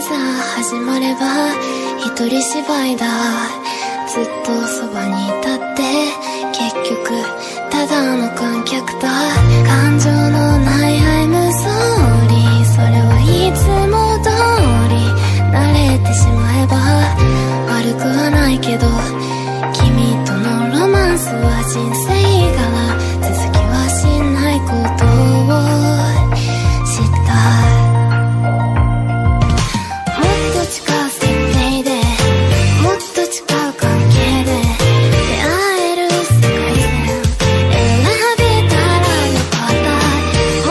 B: さ始まれば一人芝居だ。ずっとそばにいたって結局ただの観客だ。感情のない I'm sorry それはいつも通り慣れてしまえば悪くはないけど、君とのロマンスは人生から続きはしないことを知った。もっと近い設定でもっと近い関係で出会える世界線選べたらよかった。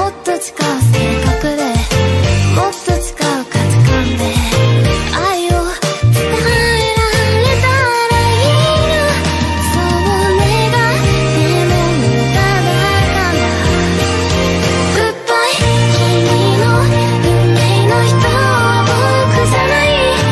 B: もっと近い性格でもっと近い価値観で愛を伝えられたらいいな。そう願っても無駄だから。グッバイ君の運命の人は僕じゃない。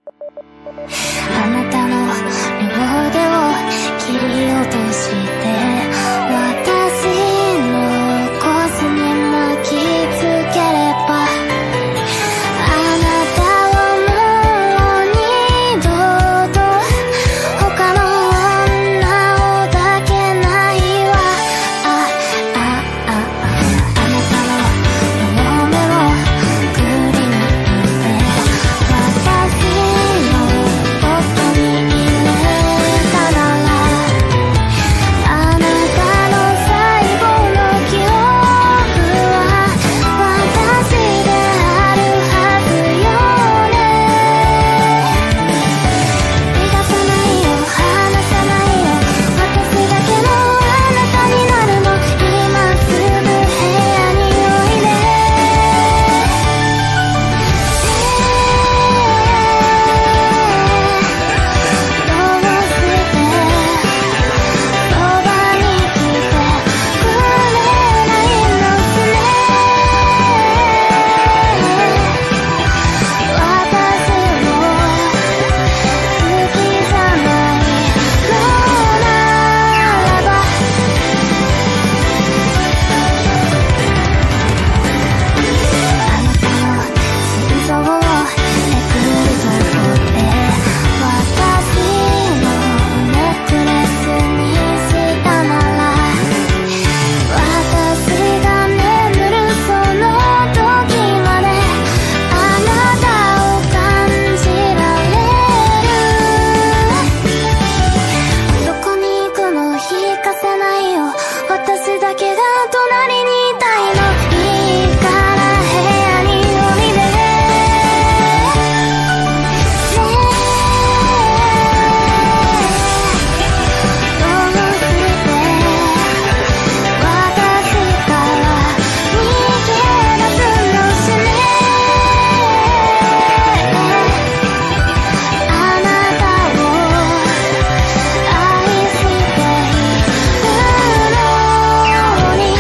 B: あなたの両手を切り落として私の腰に巻きつければあなたをもう二度と他の女を抱けないわ。あああああなたの両目をくり抜いて私のポットに入れたならあなたの最後の記憶は私であるはずよね。逃がさないよ離さないよ私だけのあなたになるの今すぐ部屋においで。どうしてそばに来てくれないのすね。私を好きじゃないのならばあなたの心臓をめくり取って私のネックレスにしたなら私が眠るその時まであなたを感じられる。どこに行くの引かせないよ私だけが隣にいたいの。いいから部屋においで。ねえどうして私から逃げ出すのすね。あなたを愛しているのに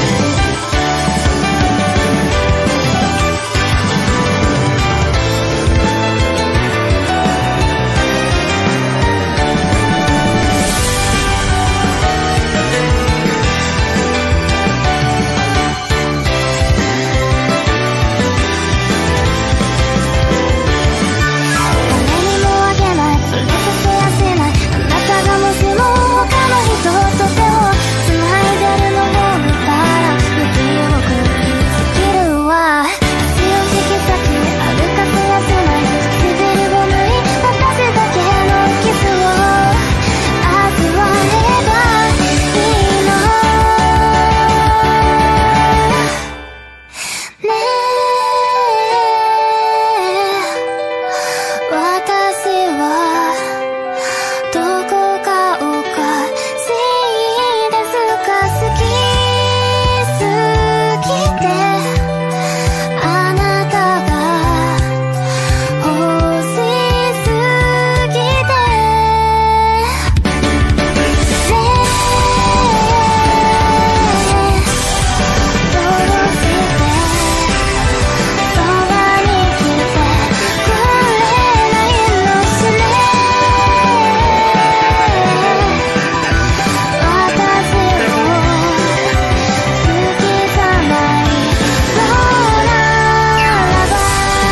B: 誰にもあげないそれこそやせないあなたがもしも他の人と手をつないでるのを見たら指をくりつけるわ。足を引き裂き歩かせやせない唇を縫い私だけのキスを味わえばいいのねえ私はどこかおかしいですか。好きすぎてあなたが欲しすぎてねえどうしてそばに来てくれないのすね。私を好きじゃないのならば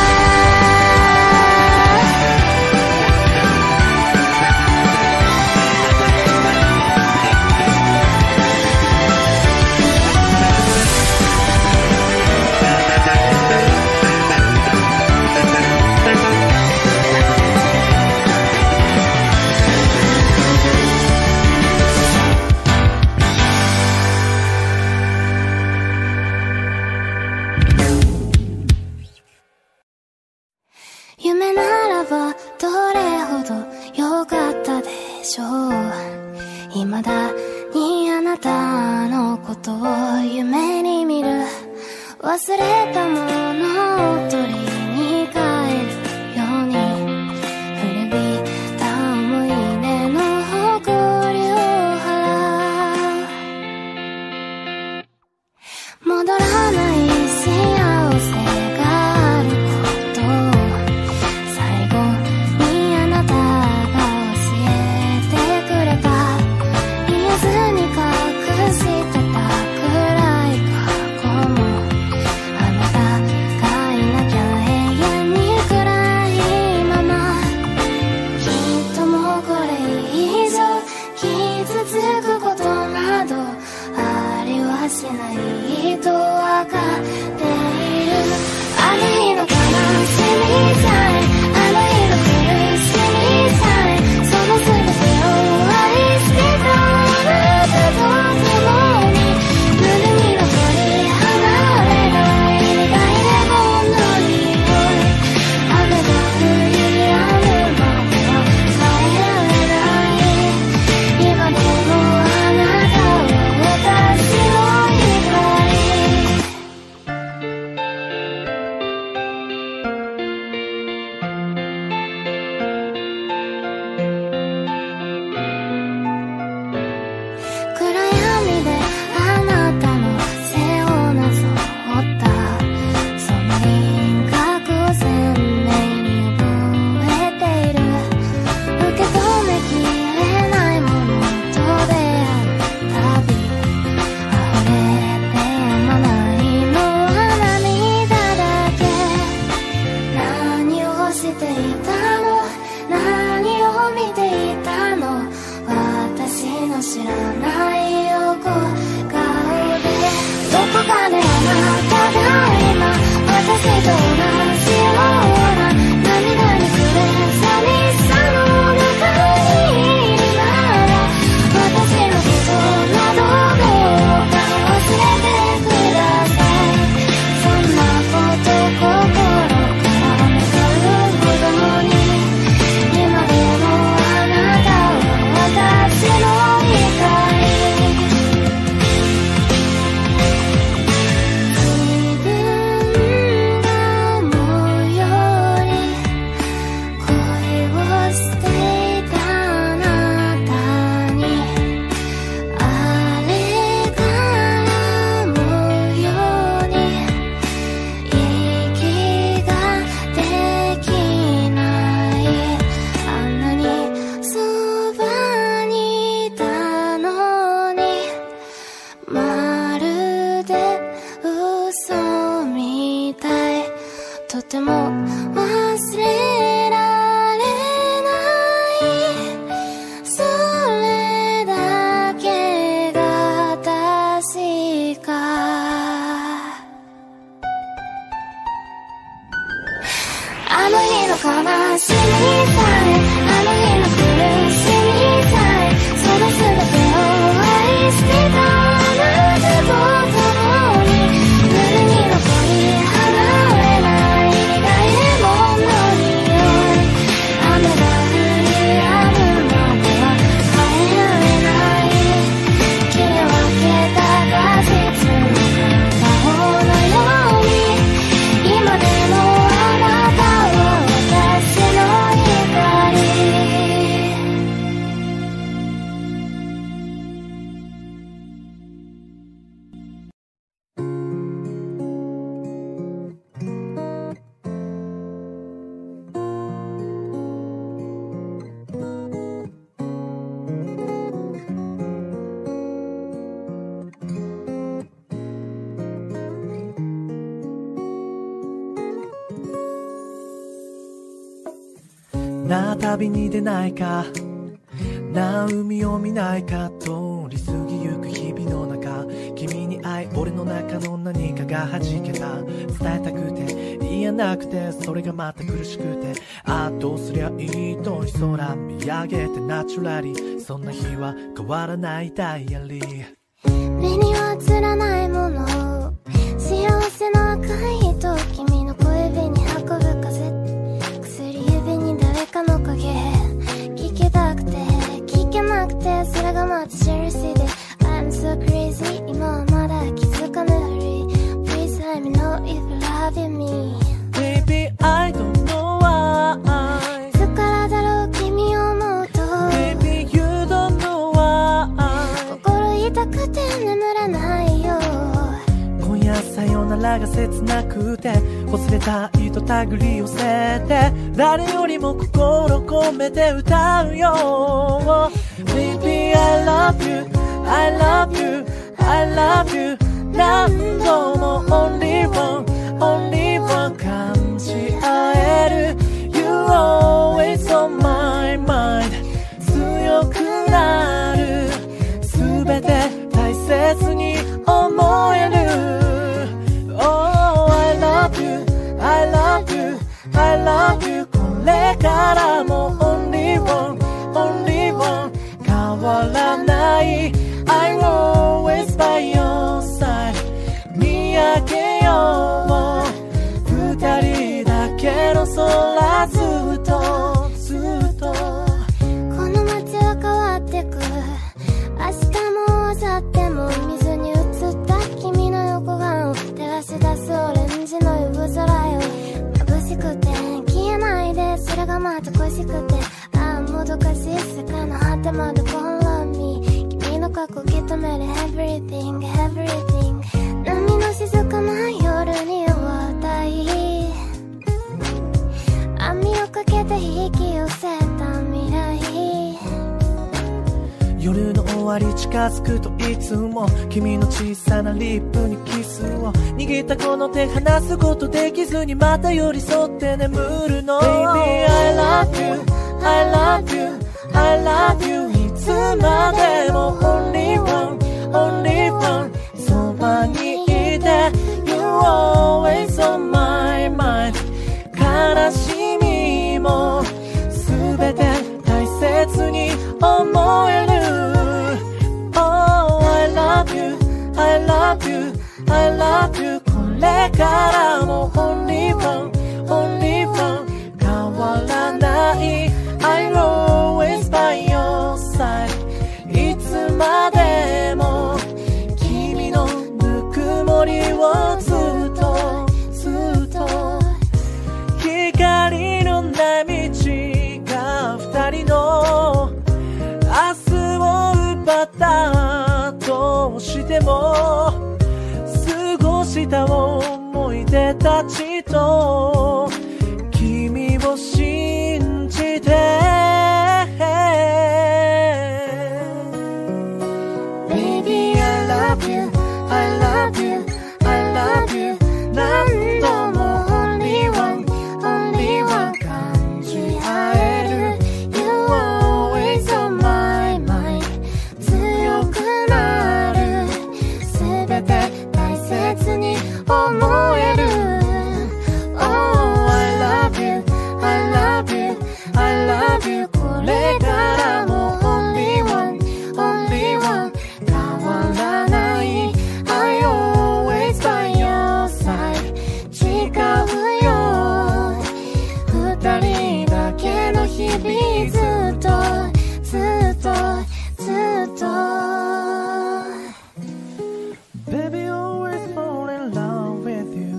B: 夢ならばどれほど良かったでしょう。未だにあなたのことを夢に見る。忘れたものを取りに帰るように古びた思い出の誇りを払う。戻らない幸せがあることを最後
A: なあ旅に出ないか、なあ海を見ないか、通り過ぎゆく日々の中、君に会い俺の中の何かが弾けた。伝えたくて言えなくて、それがまた苦しくて、ああどうすりゃいいと空見上げてナチュラリー、そんな日は変わらないダイアリー。
B: 目には映らないもの、幸せの赤い糸、君の小指に運ぶ風、薬指に誰かの影、聞きたくて聞けなくて、それがまたジェルシーで I'm so crazy、 今はまだ気づかぬふり、 Please let me know if you love me
A: Baby I don't know why、
B: いつからだろう君を思うと
A: Baby you don't know why、
B: 心痛くて眠れないよ。
A: 今夜さよならが切なくて、忘れた糸たぐり寄せて、誰よりも心込めて歌うよ。 Baby I love you I love you I love you、 何度も Only one Only one 感じ合える You always on my mind、 強くなる全て大切に思える。 Oh I love you I love you I love you、 これからも Only one Only one 変わらない、 I'm always by your side、 見上げよう二人だけの空、ずっとずっと
B: この街は変わってく、明日も明後日も水に映った君の横顔を照らし出すオレンジの夜空よ。眩しくて消えないで、それがまた恋しくて、ああもどかしい世界の果てまで Follow me、 君の過去受け止める Everything Everything、 波の静かな夜に終わったい、網をかけて引き寄せた未来、
A: 夜の終わり近づくといつも君の小さなリップにキスを、握ったこの手離すことできずにまた寄り添って眠るの。 Baby I love you I love you I love you、 いつつまでも Only one Only one そばにいて You're always on my mind 悲しみもすべて大切に思える Oh I love you I love you I love you これからも Only one Only one 変わらない I'm always by your side いつまでも君のぬくもりをずっとずっと光のない道が二人の明日を奪ったとしても過ごした思い出たちと君を信じて Baby I love you I love you I love you 何度も Only one Only one 感じ合える You're always on my mind 強くなる全て大切に思える Oh I love you I love you I love you これからも Only one Only one 変わらない I always by your side 違うよ二人だけの日々ずっとずっとずっと Baby always fall in love with you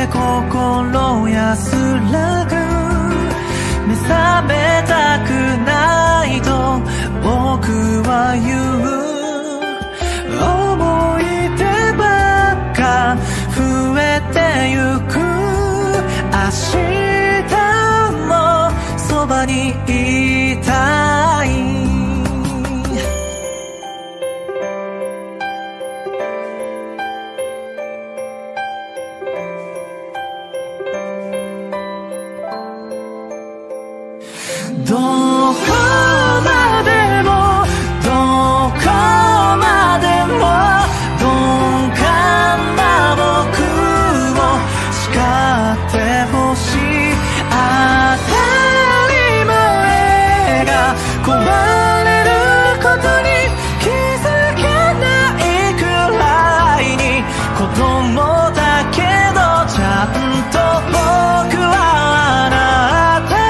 A: 心安らぐ目覚めたくないと僕は言う思い出ばっか増えてゆく明日もそばにいたいどこまでもどこまでも鈍感な僕を叱ってほしい当たり前が壊れることに気づけないくらいに子供だけどちゃんと僕はあなた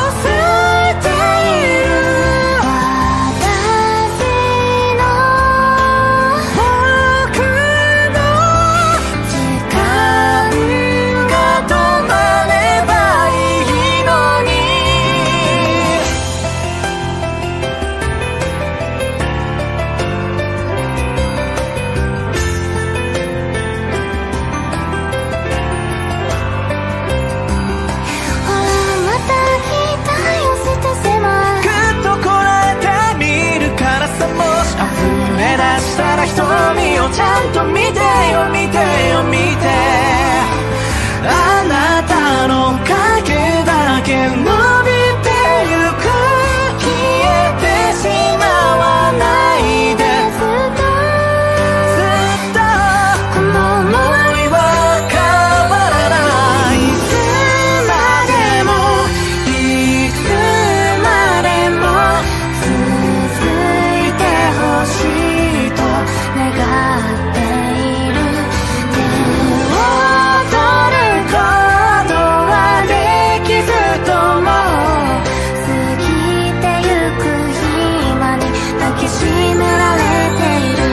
A: 瞳をちゃんと見てよ見てよ見てあなたの影だけ伸びてゆく消えてしまわないでずっとずっとこの想いは変わらないいつまでもいつまでも続いてほしいと願っている手を取ることはできずとも過ぎてゆく暇に抱きしめられている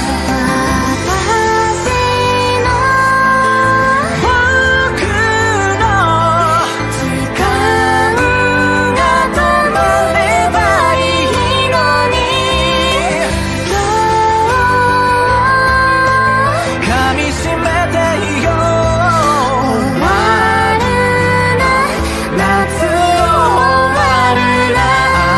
A: 私の僕の時間が止まればいいのに噛みしめていよ終わるな夏終わるな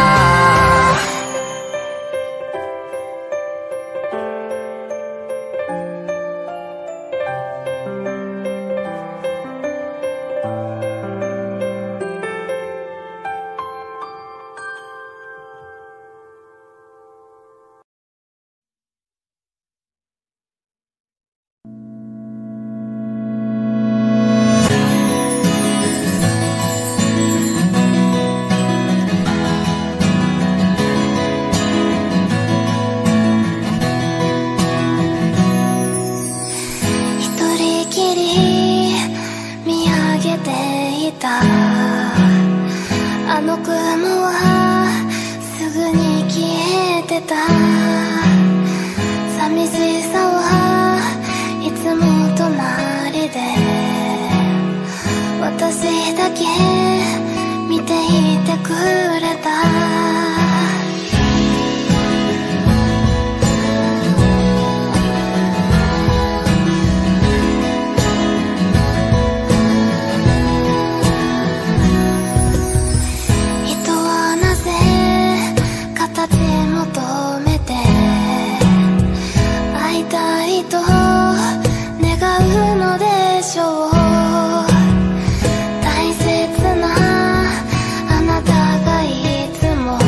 A: 一人きり見上げていたあの雲はすぐに消えてた寂しさはいつも隣で私だけ見ていてくれた形求めて会いたいと願うのでしょう大切なあなたがいつも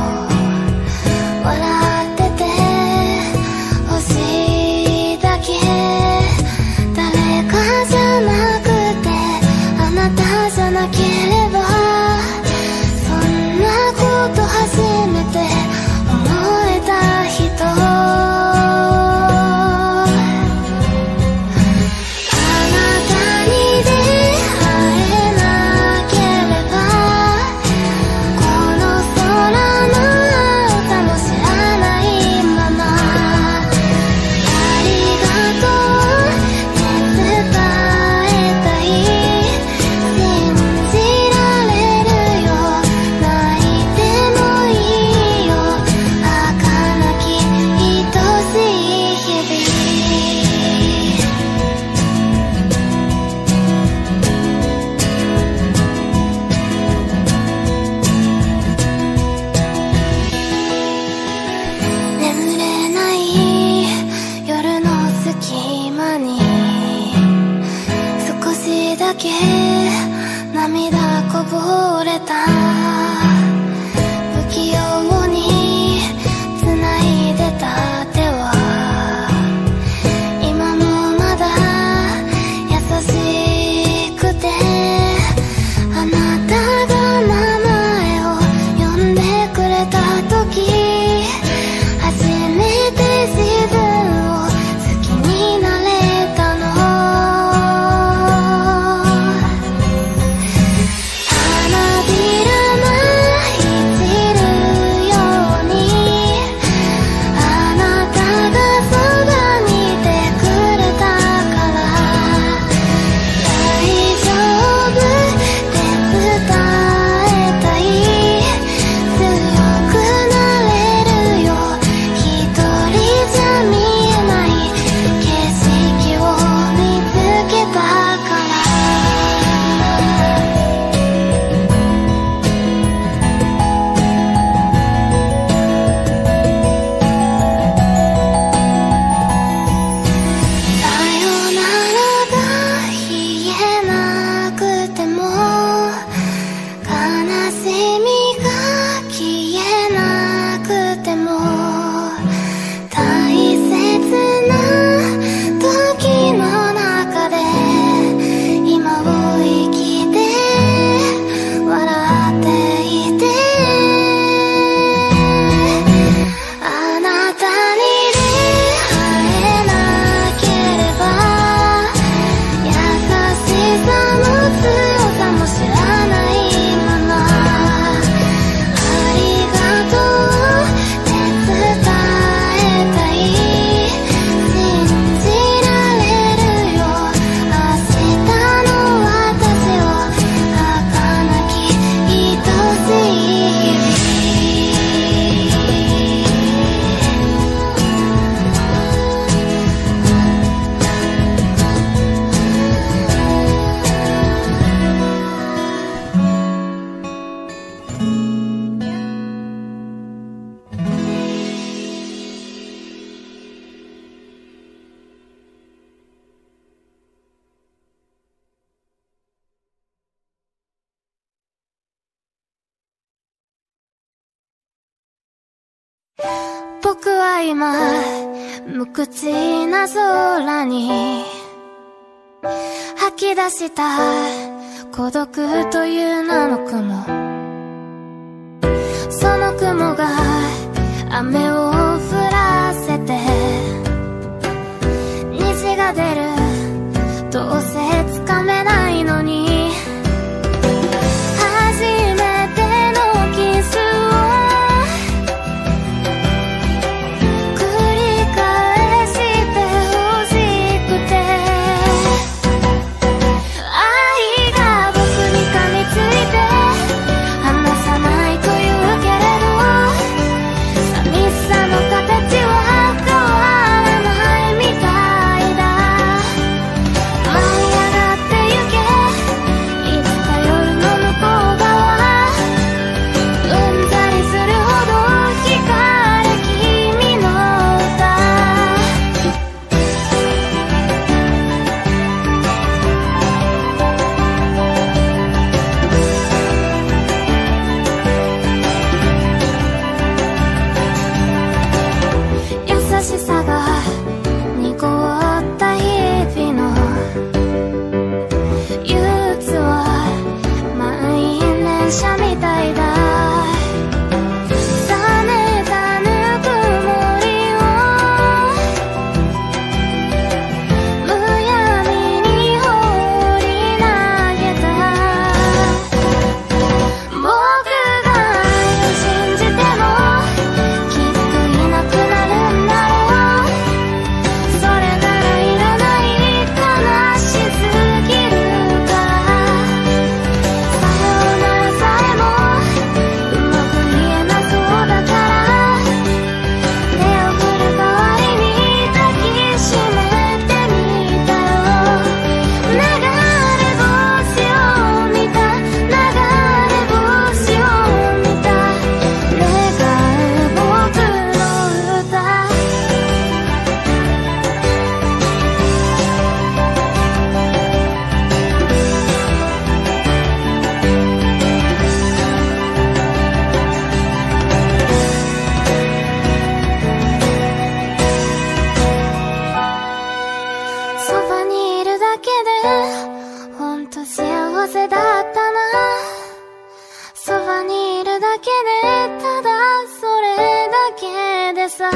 A: 笑っててほしいだけ誰かじゃなくてあなたじゃなければそんなこと初めて思えた人あなたに出会えなければこの空の青さも知らないままありがとうって伝えたい
B: だけ涙こぼれた不器用に繋いでた手は今もまだ優しくてあなたが名前を呼んでくれた時初めて自分を好きになれたの花びら舞い散るようにあなたがそばにいてくれたから大丈夫って伝えたい強くなれるよ一人じゃ見えない景色を見つけたからさよならが言えなくても悲しみが消えなくても大切な時の中で今を生きて笑っていてあなたに出会えなければ優しさも強さも知らないままありがとうって伝えたい信じられるよ明日の私を儚き愛しい日僕は今無口な空に吐き出した孤独という名の雲その雲が雨を降らせて虹が出るどうせつかめないのに初めてのキスを繰り返してほしくて愛が僕に噛みついて離さないというけれど寂しさの形は変わらないみたいだ舞い上がっほんと幸せだったな。そばにいるだけで、ただそれだけでさ、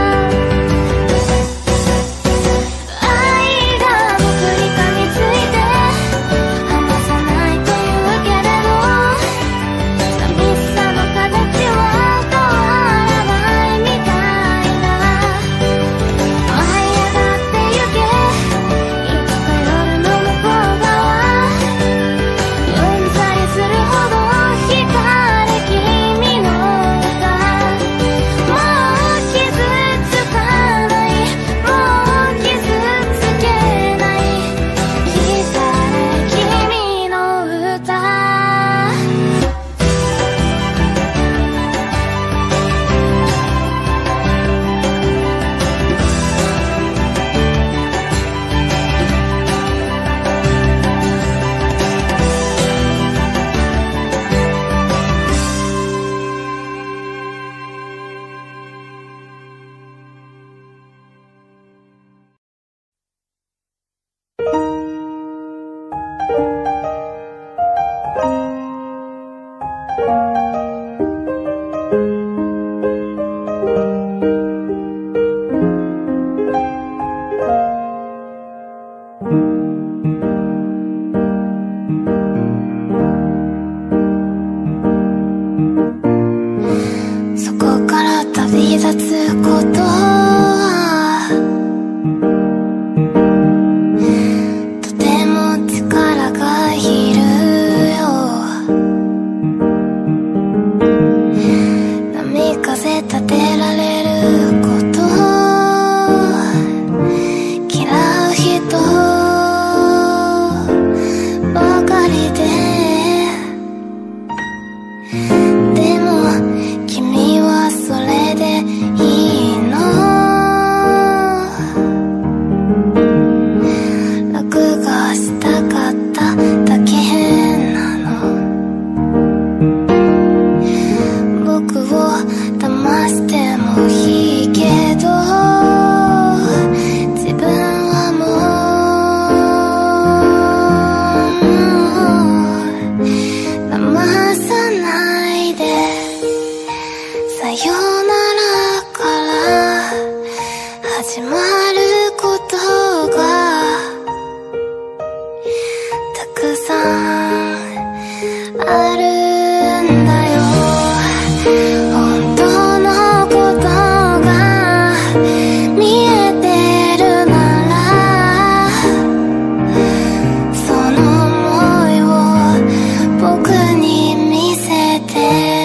B: 愛が僕に噛みついて離さないというけれど、寂しさの形は変わらないみたいな。舞い上がってゆけ、いつか夜の向こう側、うんざりするほど光る君の歌。もう傷つかない、もう傷つけない、光る君の歌。そこから旅立つことはとても力がいるよ。波風立てられること嫌う人ばかりで、でも君はそれでいいの。楽がしたかっただけなの。僕を騙してもいいけど、自分はもう騙さないで。さよならから始まることがたくさんあるんだよ。本当のことが見えてるなら、その想いを僕に見せて。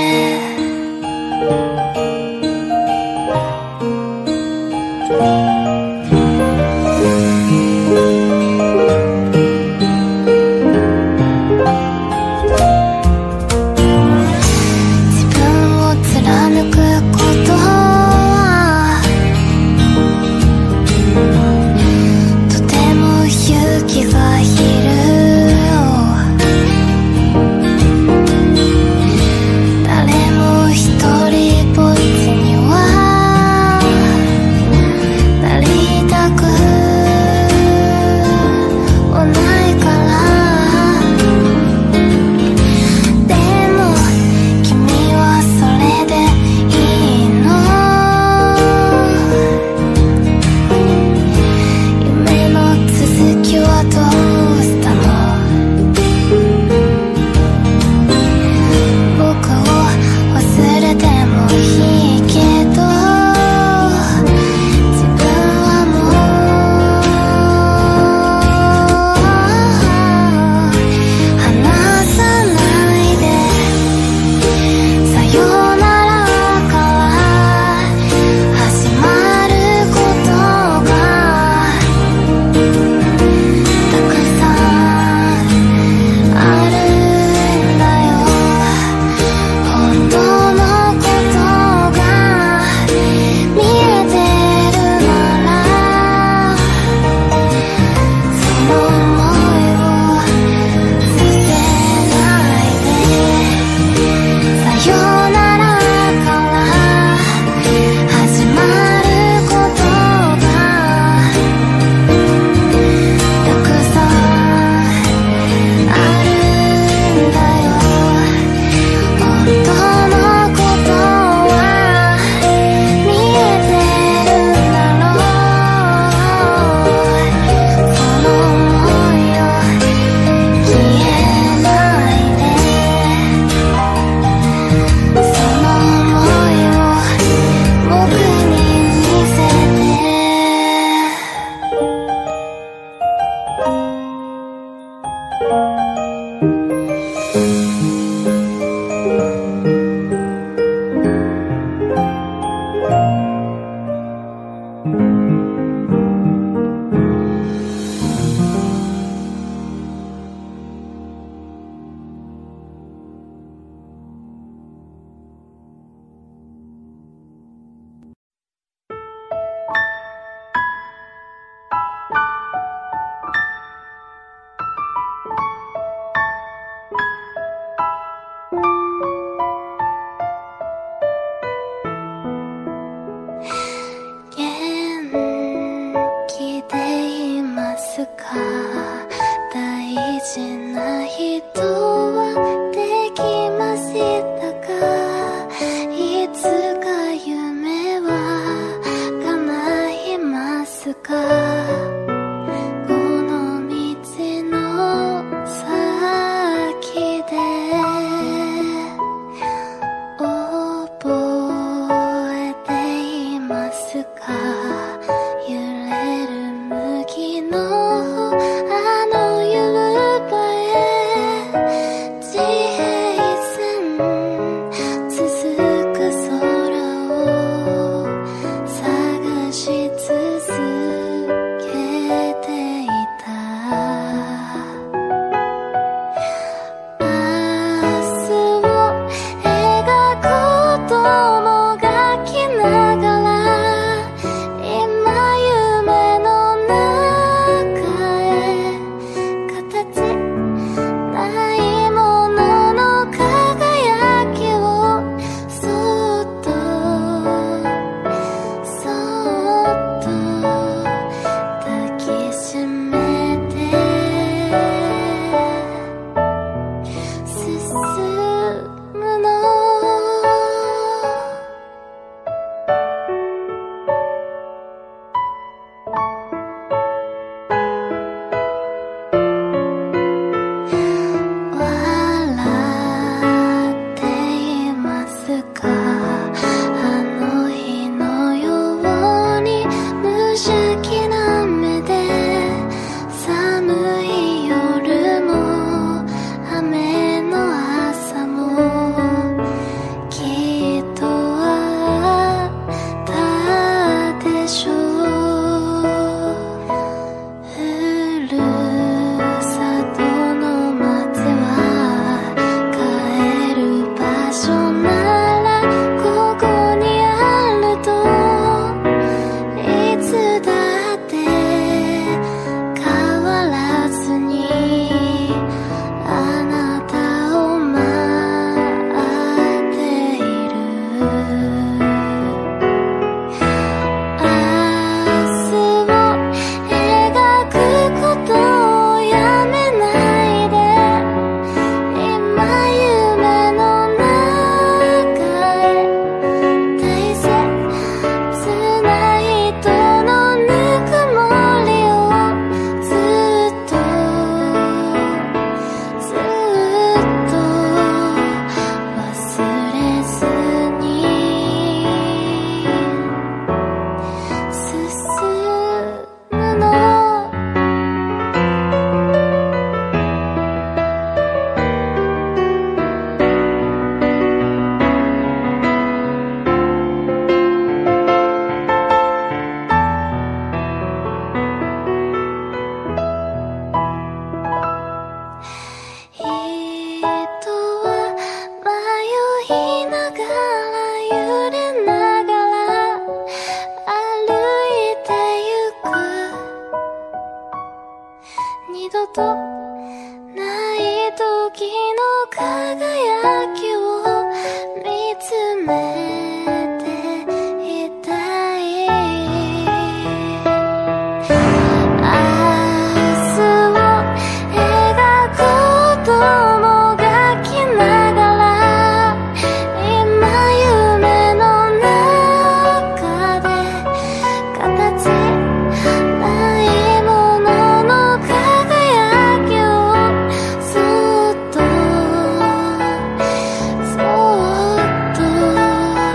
C: 「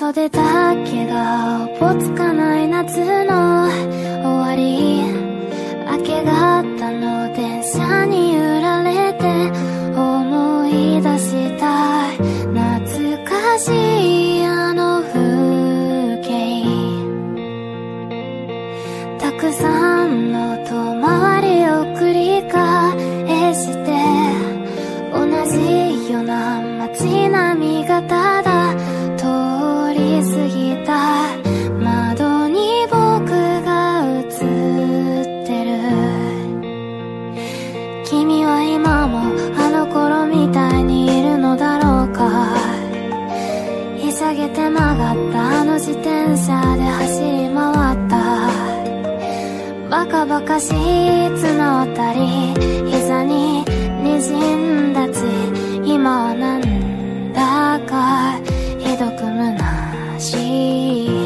B: 袖だけがおぼつかない夏の終わり、明け方の電車に揺られて思い出した懐かしいあの風景、たくさんの遠回りを繰り返して同じような街並みがただ通り過ぎた窓に僕が映ってる。君は今もあの頃みたいにいるのだろうか。ひしゃげて曲がったあの自転車で走り回った。バカバカしい綱渡り、膝に滲んだ血、今はなんだかひどく虚しい。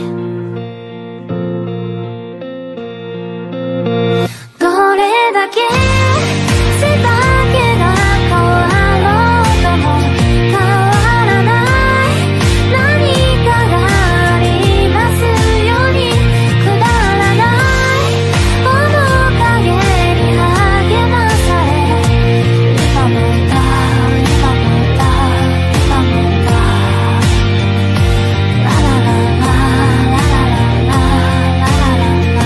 B: どれだけ背丈が変わろうとも変わらない何かがありますように、くだらない面影に励まされ、今も歌う今も歌う今も歌う、ラララララララララララ。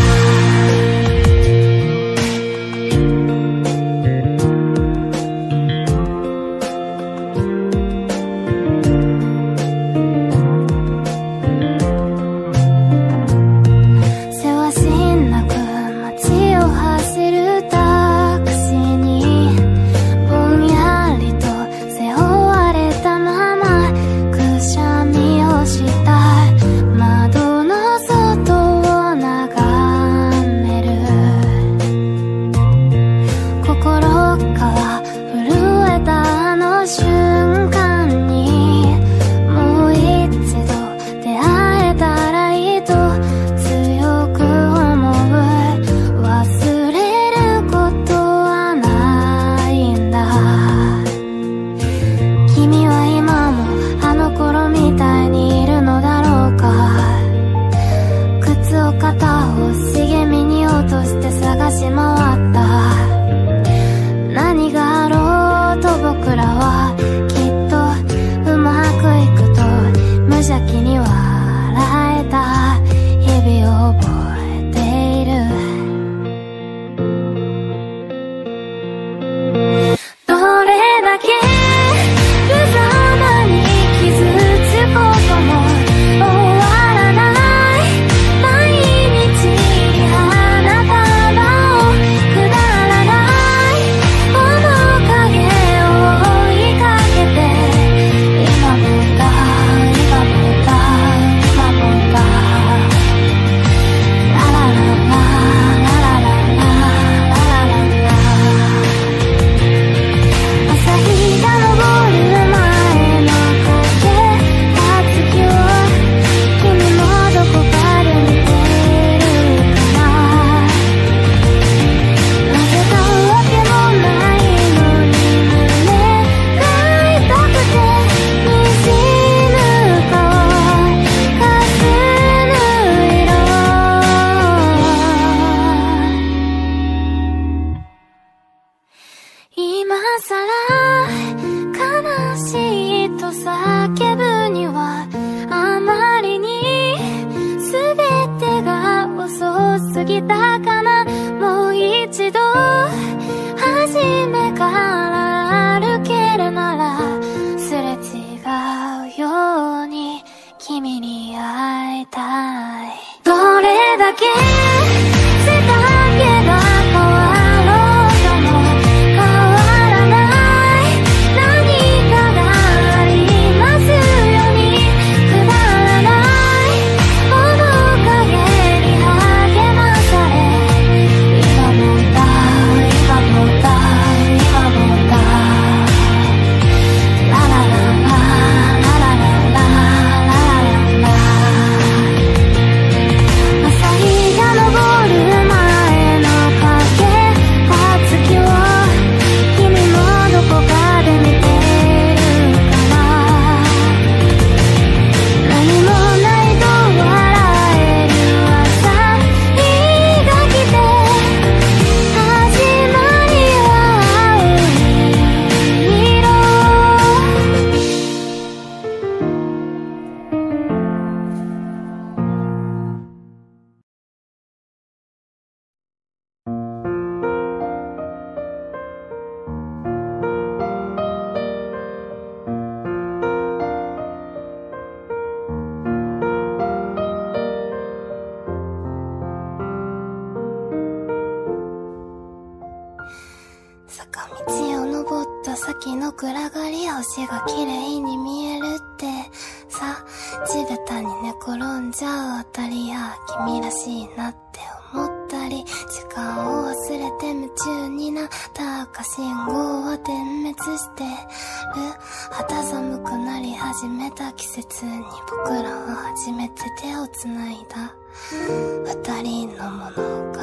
B: せわしなく街を走るタクシーにぼんやりと背負われたままくしゃみをした窓の外を眺める。心から震えたあの瞬間にもう一度出会えたらいいと強く思う。忘れることはないんだ。君は今もあの頃みたいにいるのだろうか。靴を片方茂みに落として探し回った。何があろうと僕らはきっとうまくいくと無邪気に笑えた日々を覚えている。どれだけ無様に傷つくことも終わらない毎日に花束をくだらない面影を追いかけて、今も歌う今も歌う今も歌う、ラララララララララララ。朝日が昇る前の影た月を君もどこかで見ているかな。なぜかわけもないのに胸が痛くて滲む顔かする色、今さら悲しいと叫ぶにはあまりに全てが遅すぎたかな。もう一度初めから歩けるならすれ違うように君に会いたい。どれだけ背丈が変わろうとも変わらない何かがありますように、くだらない面影に励まされ、今も歌う
C: 坂道を登った先の暗がり、星が綺麗に見えるってさ、地べたに寝転んじゃうあたりや君らしいなって思ったり、時間を忘れて夢中になった赤信号は点滅してる。肌寒くなり始めた季節に僕らは初めて手をつないだ二人の物語。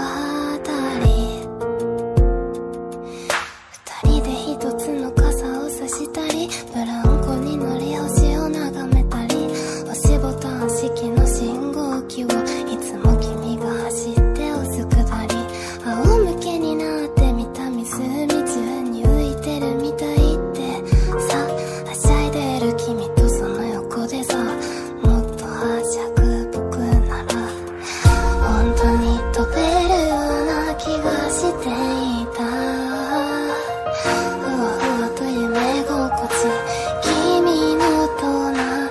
C: 二人で一つの傘を差したり、ブランコに乗り星を眺めたり、押しボタン式の信号機をいつも君が走って押すくだり、仰向けになってみた湖中に浮いてるみたいってさ、はしゃいでる君とその横でさ、もっとはしゃぐ僕なら本当に飛べるような気がしていた。ふわふわと夢心地、君の隣、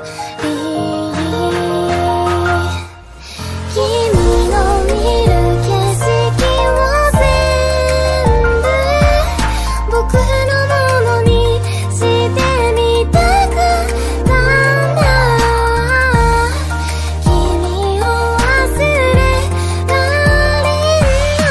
C: 君の見る景色を全部僕のものにしてみたかったんだ。君を忘れられない。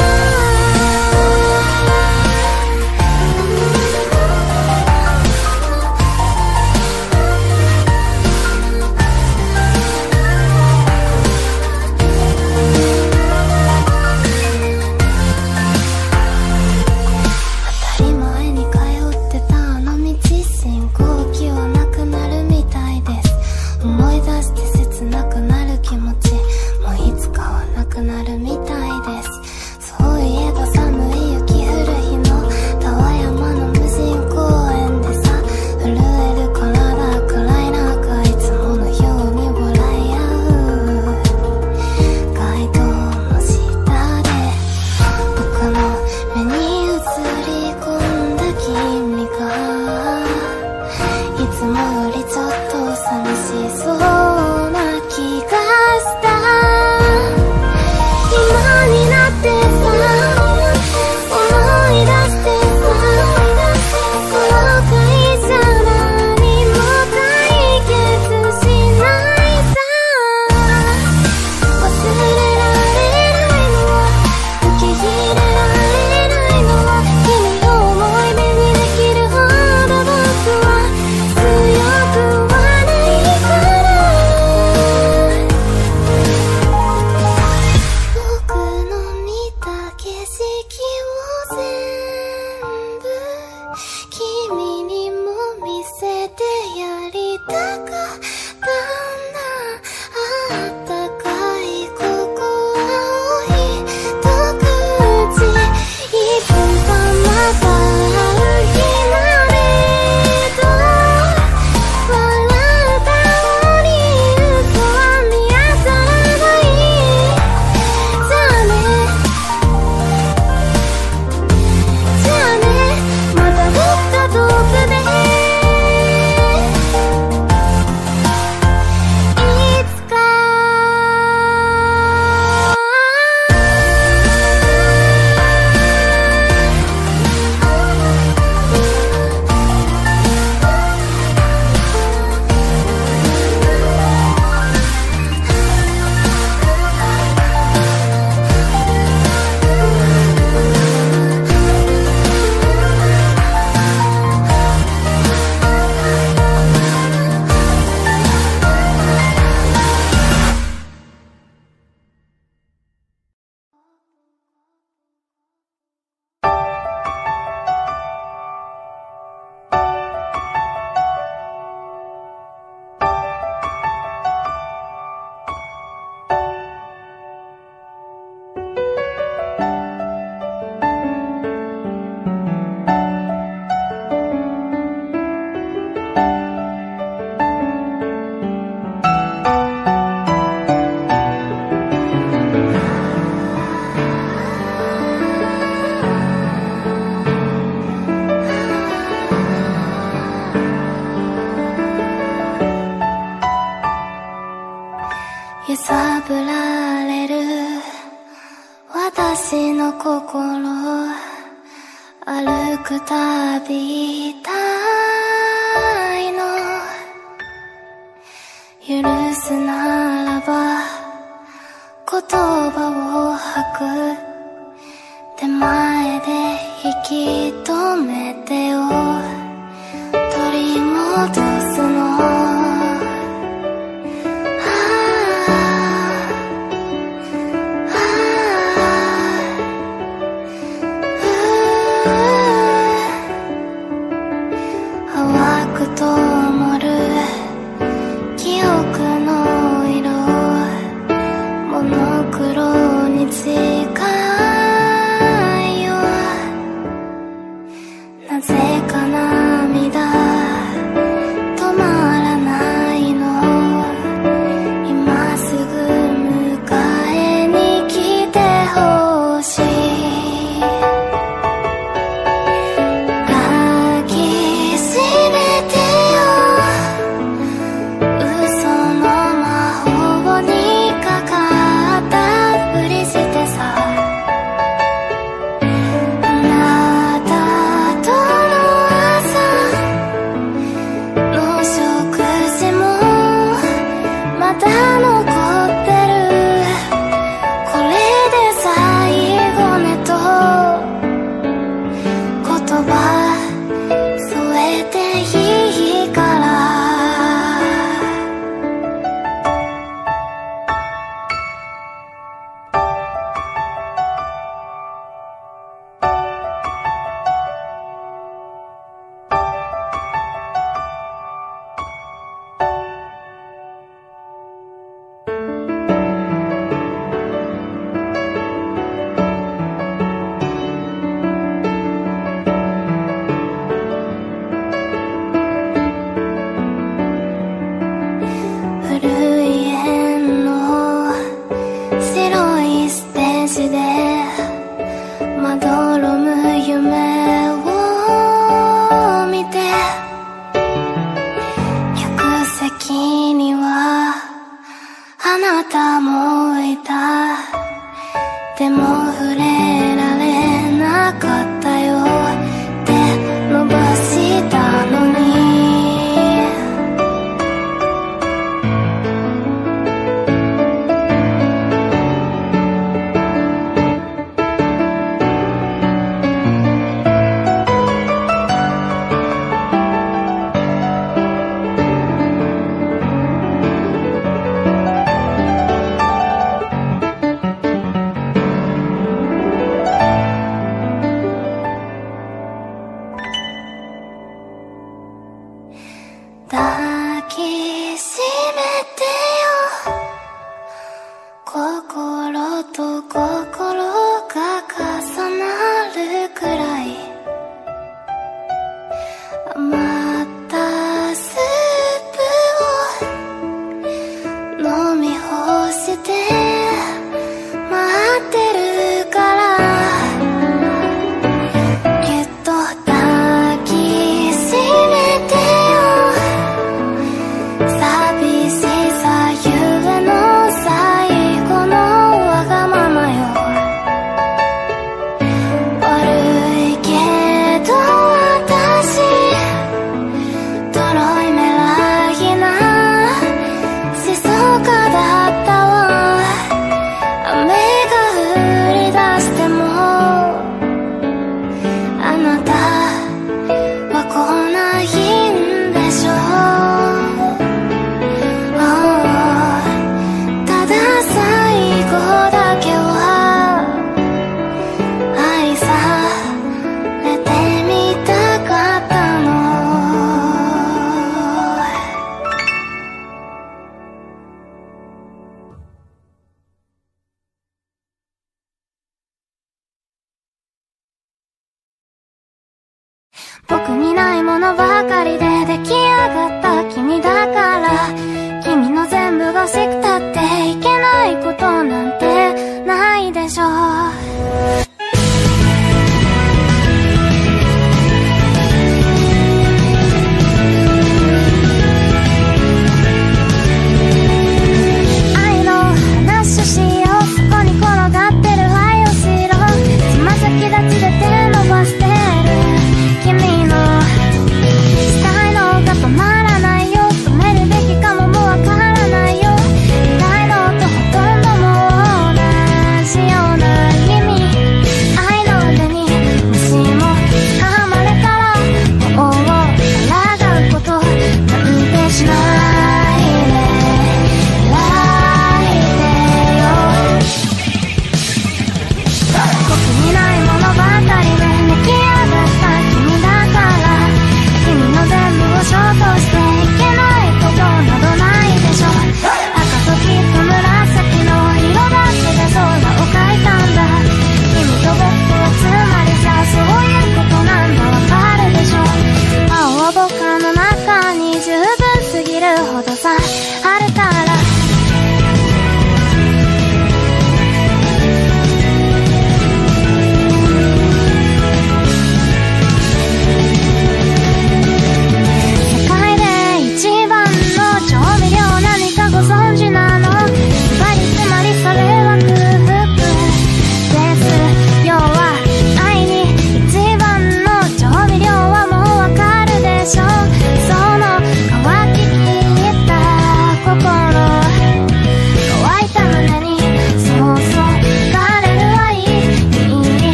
C: 当たり前に通ってたあの道、信号機はなくなるみたいです。思い出して切なくなる気持ち、もういつかはなくなるみたいです。そういえば寒い雪降る日のタワ山の無人公園でさ、震える体暗い中いつものように笑い合う。街灯の下で僕の目に映り込んだ君が、いつもよりちょっと寂しそうな気がした。今になってさ、思い出してさ、この会社何も解決しないさ。忘れられないのは、受け入れられないのは、君を思い出にできるほど僕は強くはないから。僕の見た景色を全部君にも見せてやりたかったんだ。あったかいここは一口、いつかまた会う日までと笑ったのに嘘は見当たらない。じゃあね、じゃあね、またどっか遠くでいつか。揺さぶられる私の心、 歩くたびたいの許すならば言葉を吐く手前で引き止めてよ取り戻すの
D: 僕にないものばかりで出来上がった君だから君の全部が欲しくたっていけないことなんてないでしょう。愛の話をしよう。そこに転がってる愛をしろ。つま先立ちで手伸ばしてる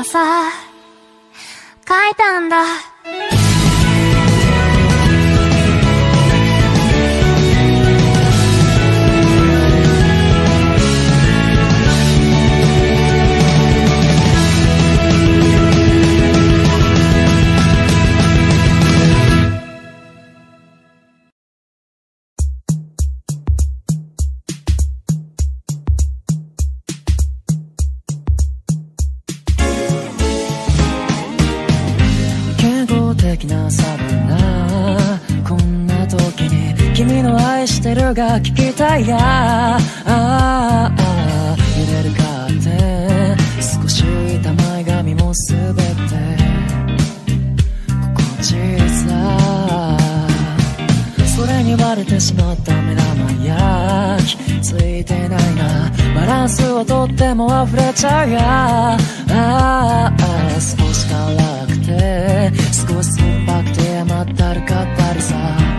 D: さ書いたんだ。
A: が聞きたいやああ揺れるカーテン少し浮いた前髪もすべて心地いいさそれに割れてしまった目玉焼きついてないなバランスをとっても溢れちゃうやああ少し辛くて少し酸っぱくて甘ったるかったりさ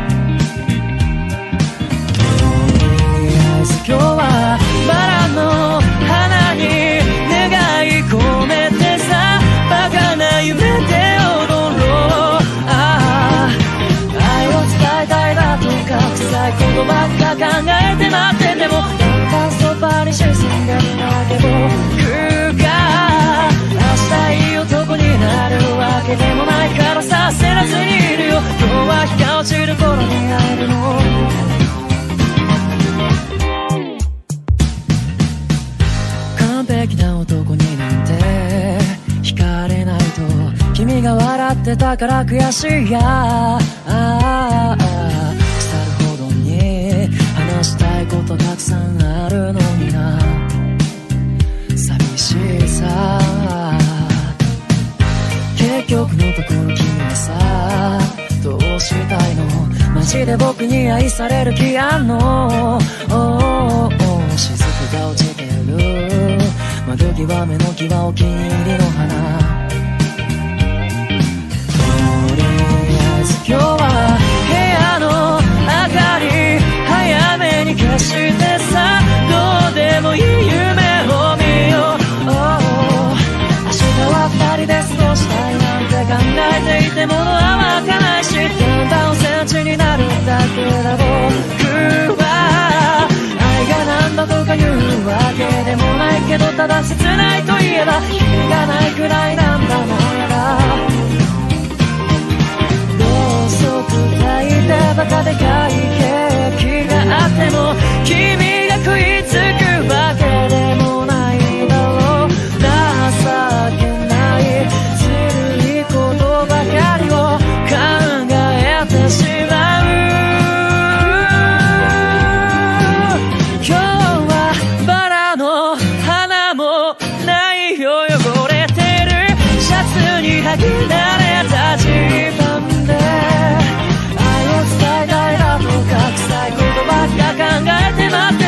A: 今日はバラの花に願い込めてさバカな夢で踊ろうああ愛を伝えたいだとか臭いことばっか考えて待っててもなんかそばに沈んでるだけ僕が明日いい男になるわけでもないからさ焦らずにいるよ今日は日が落ちる頃に会えるの完璧な男になんて惹かれないと君が笑ってたから悔しいやああ腐るほどに話したいことたくさんあるのにな寂しいさ結局のところ君はさどうしたいのマジで僕に愛される気あんの雫が落ちてる窓際目の際お気に入りの花とりあえず今日は部屋の明かり早めに消してさどうでもいい夢を見よう明日は二人で過ごしたいなんて考えていてものは湧かないしだんだんおセンチになるだけだ僕は愛が何だとか言うわけでもないけどただ切ないといえば君がないくらいなんだもんだろうそく炊いてバカでかいケーキがあっても君が食いつくわけでもないだろう情けないずるいことばかりを考えてしまう今日はバラの花もないよ汚れてるシャツにはぎられたジーパンで愛を伝えたいだとか臭いことばっか考えて待って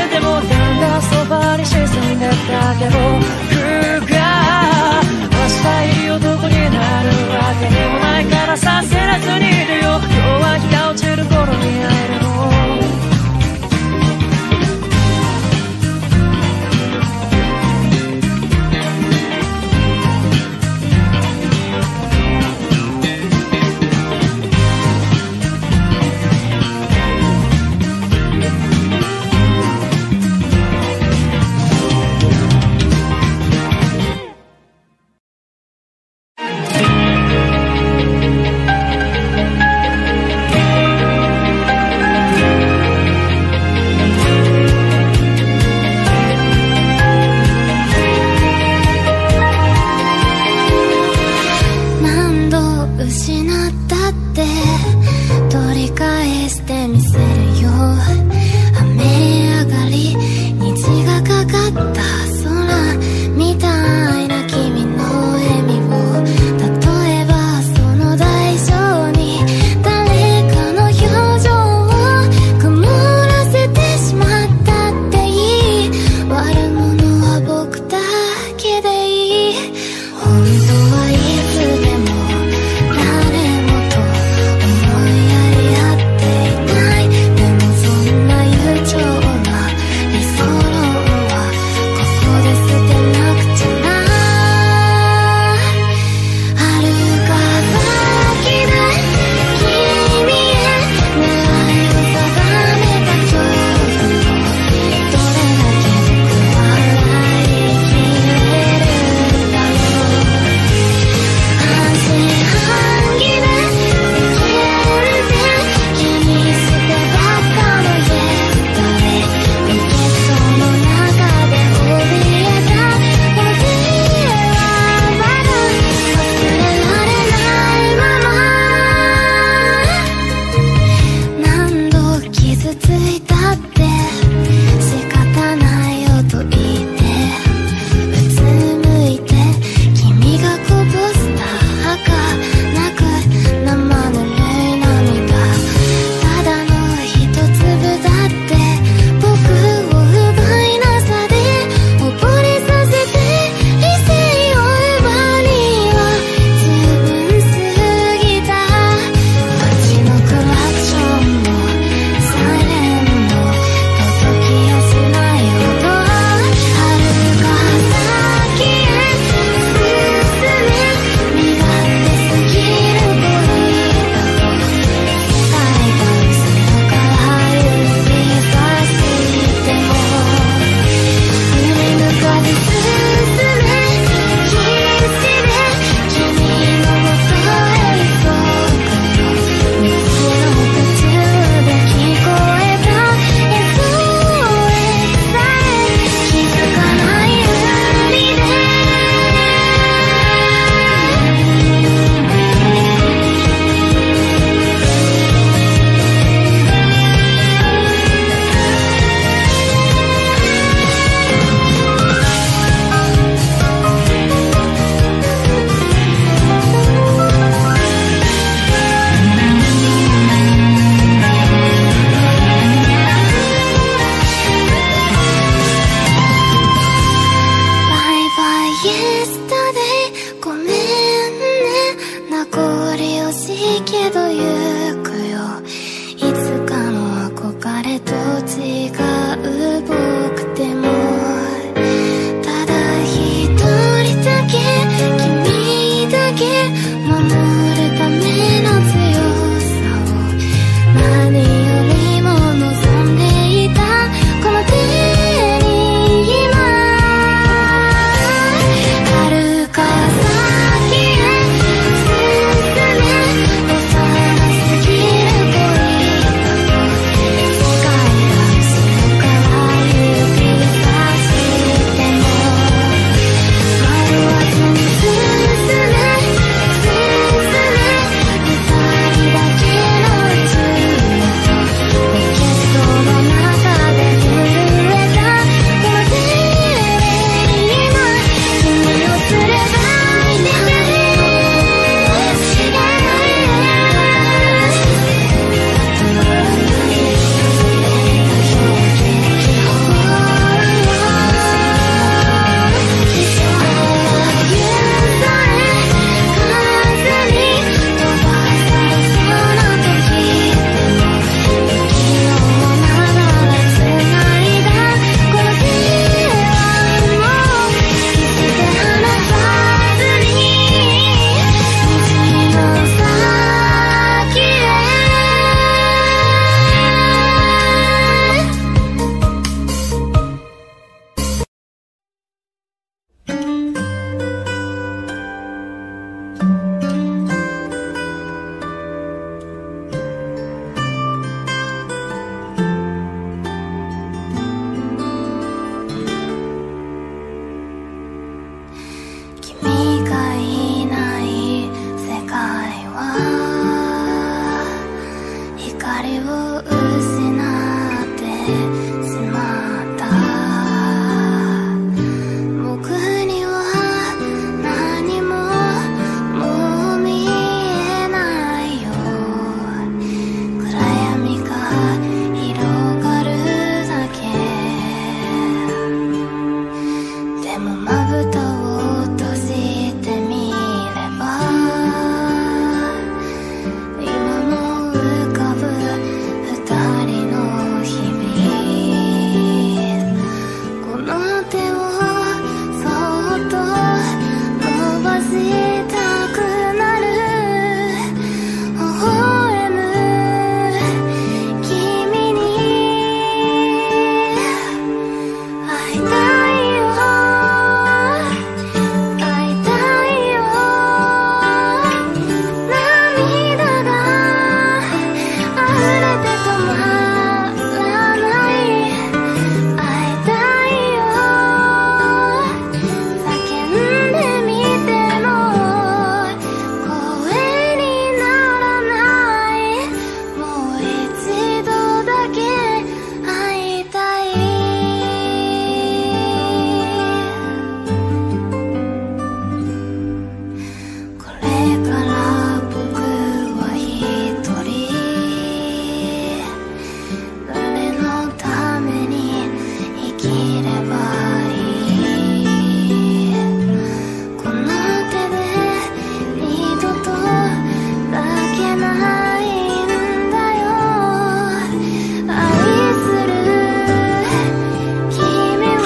C: きればいい。この手で二度と抱けないんだよ。愛する君を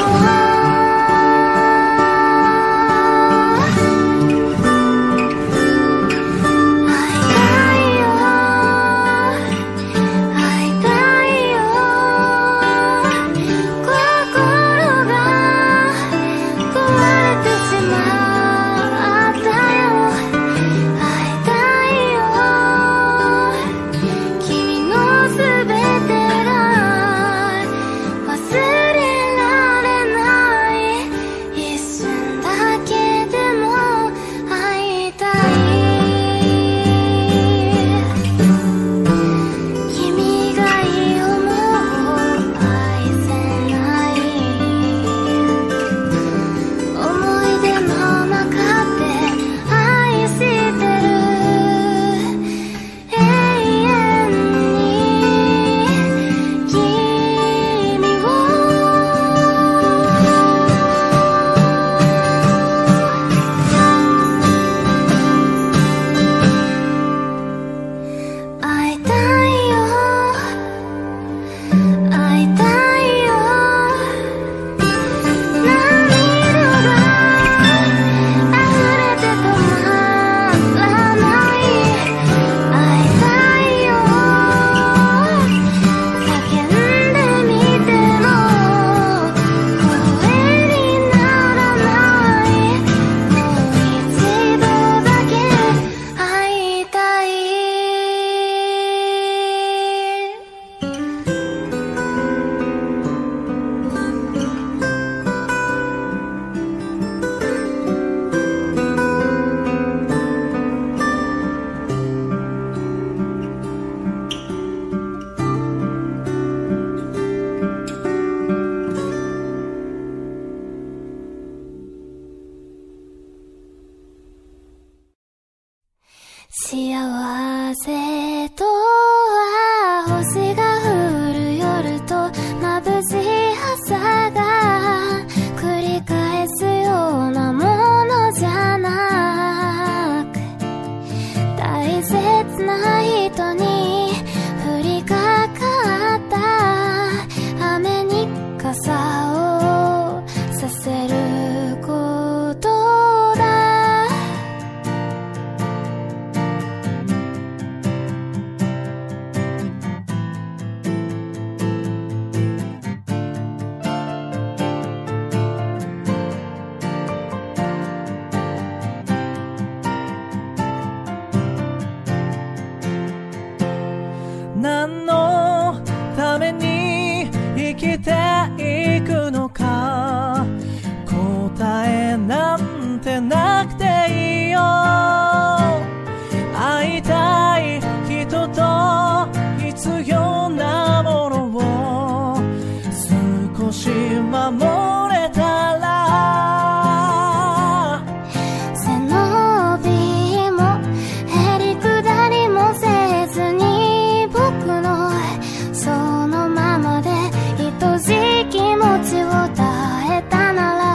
C: 会いたいよ、会いたいよ。心が壊れてしまったよ。会いたいよ、君のすべてが忘れられない。一瞬だけでも会いたい。君がいい思う愛せない思い出の中で愛してる。永遠に君を会いたいよ、会いたいよ。涙が溢れて止まらない。会いたいよ、叫んでみても声にならない。もう一度だけ会いたい。幸せとは星が降る夜と眩しい朝が繰り返すようなものじゃなく、大切な人に降りかかった雨に傘をさせることだ。
A: 何のために生きていくのか答えなんてなくていいよ。会いたい人と必要なものを少し守れたら。
C: 背伸びもへりくだりもせずに僕のそのままで愛しい気持ちを伝えたなら。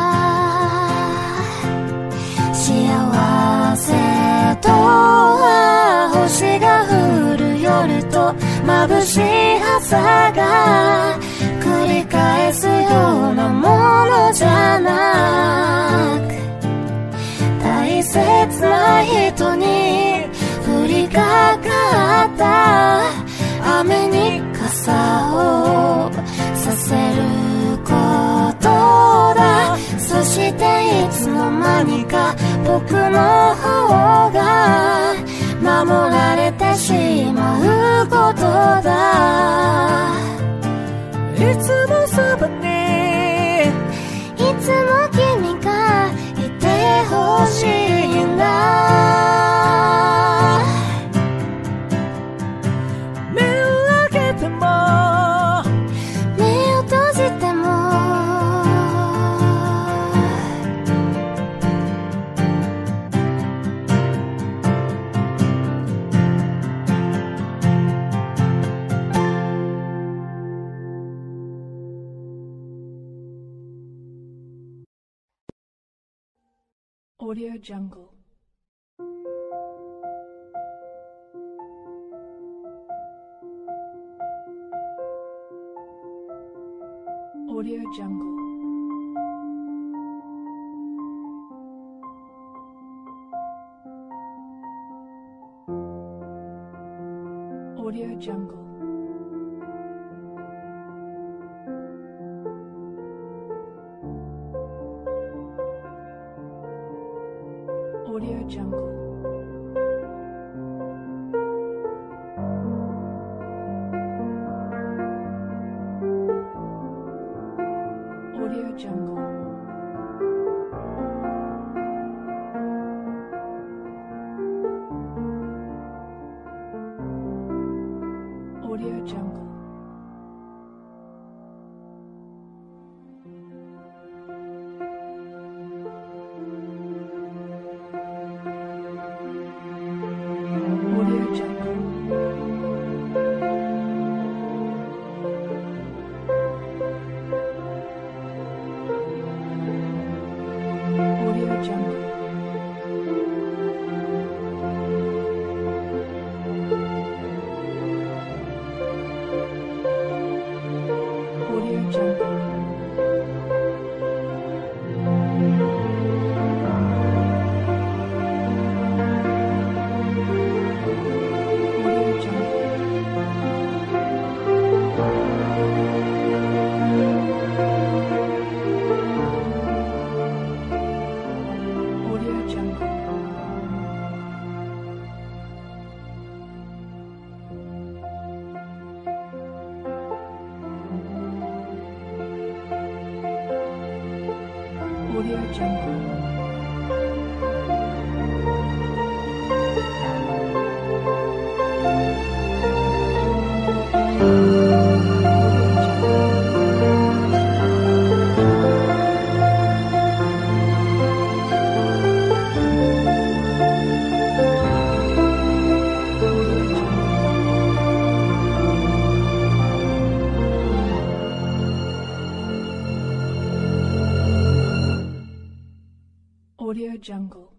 C: 幸せとは星が降る夜と眩しい朝が繰り返すようなものじゃなく、大切な人に降りかかった雨に傘をさせることだ。そしていつの間にか僕の方が守られてしまうことだ。
A: いつもそばに
C: いつも君がいてほしいんだ。
A: 目を開けても
C: 目を閉じても
A: Audio Jungle. Audio Jungle. Audio Jungle. Audio Jungle. Audio Jungle. Audio Jungle. Audio Jungle. Audio Jungle. Audio Jungle. Audio Jungle. Audio Jungle.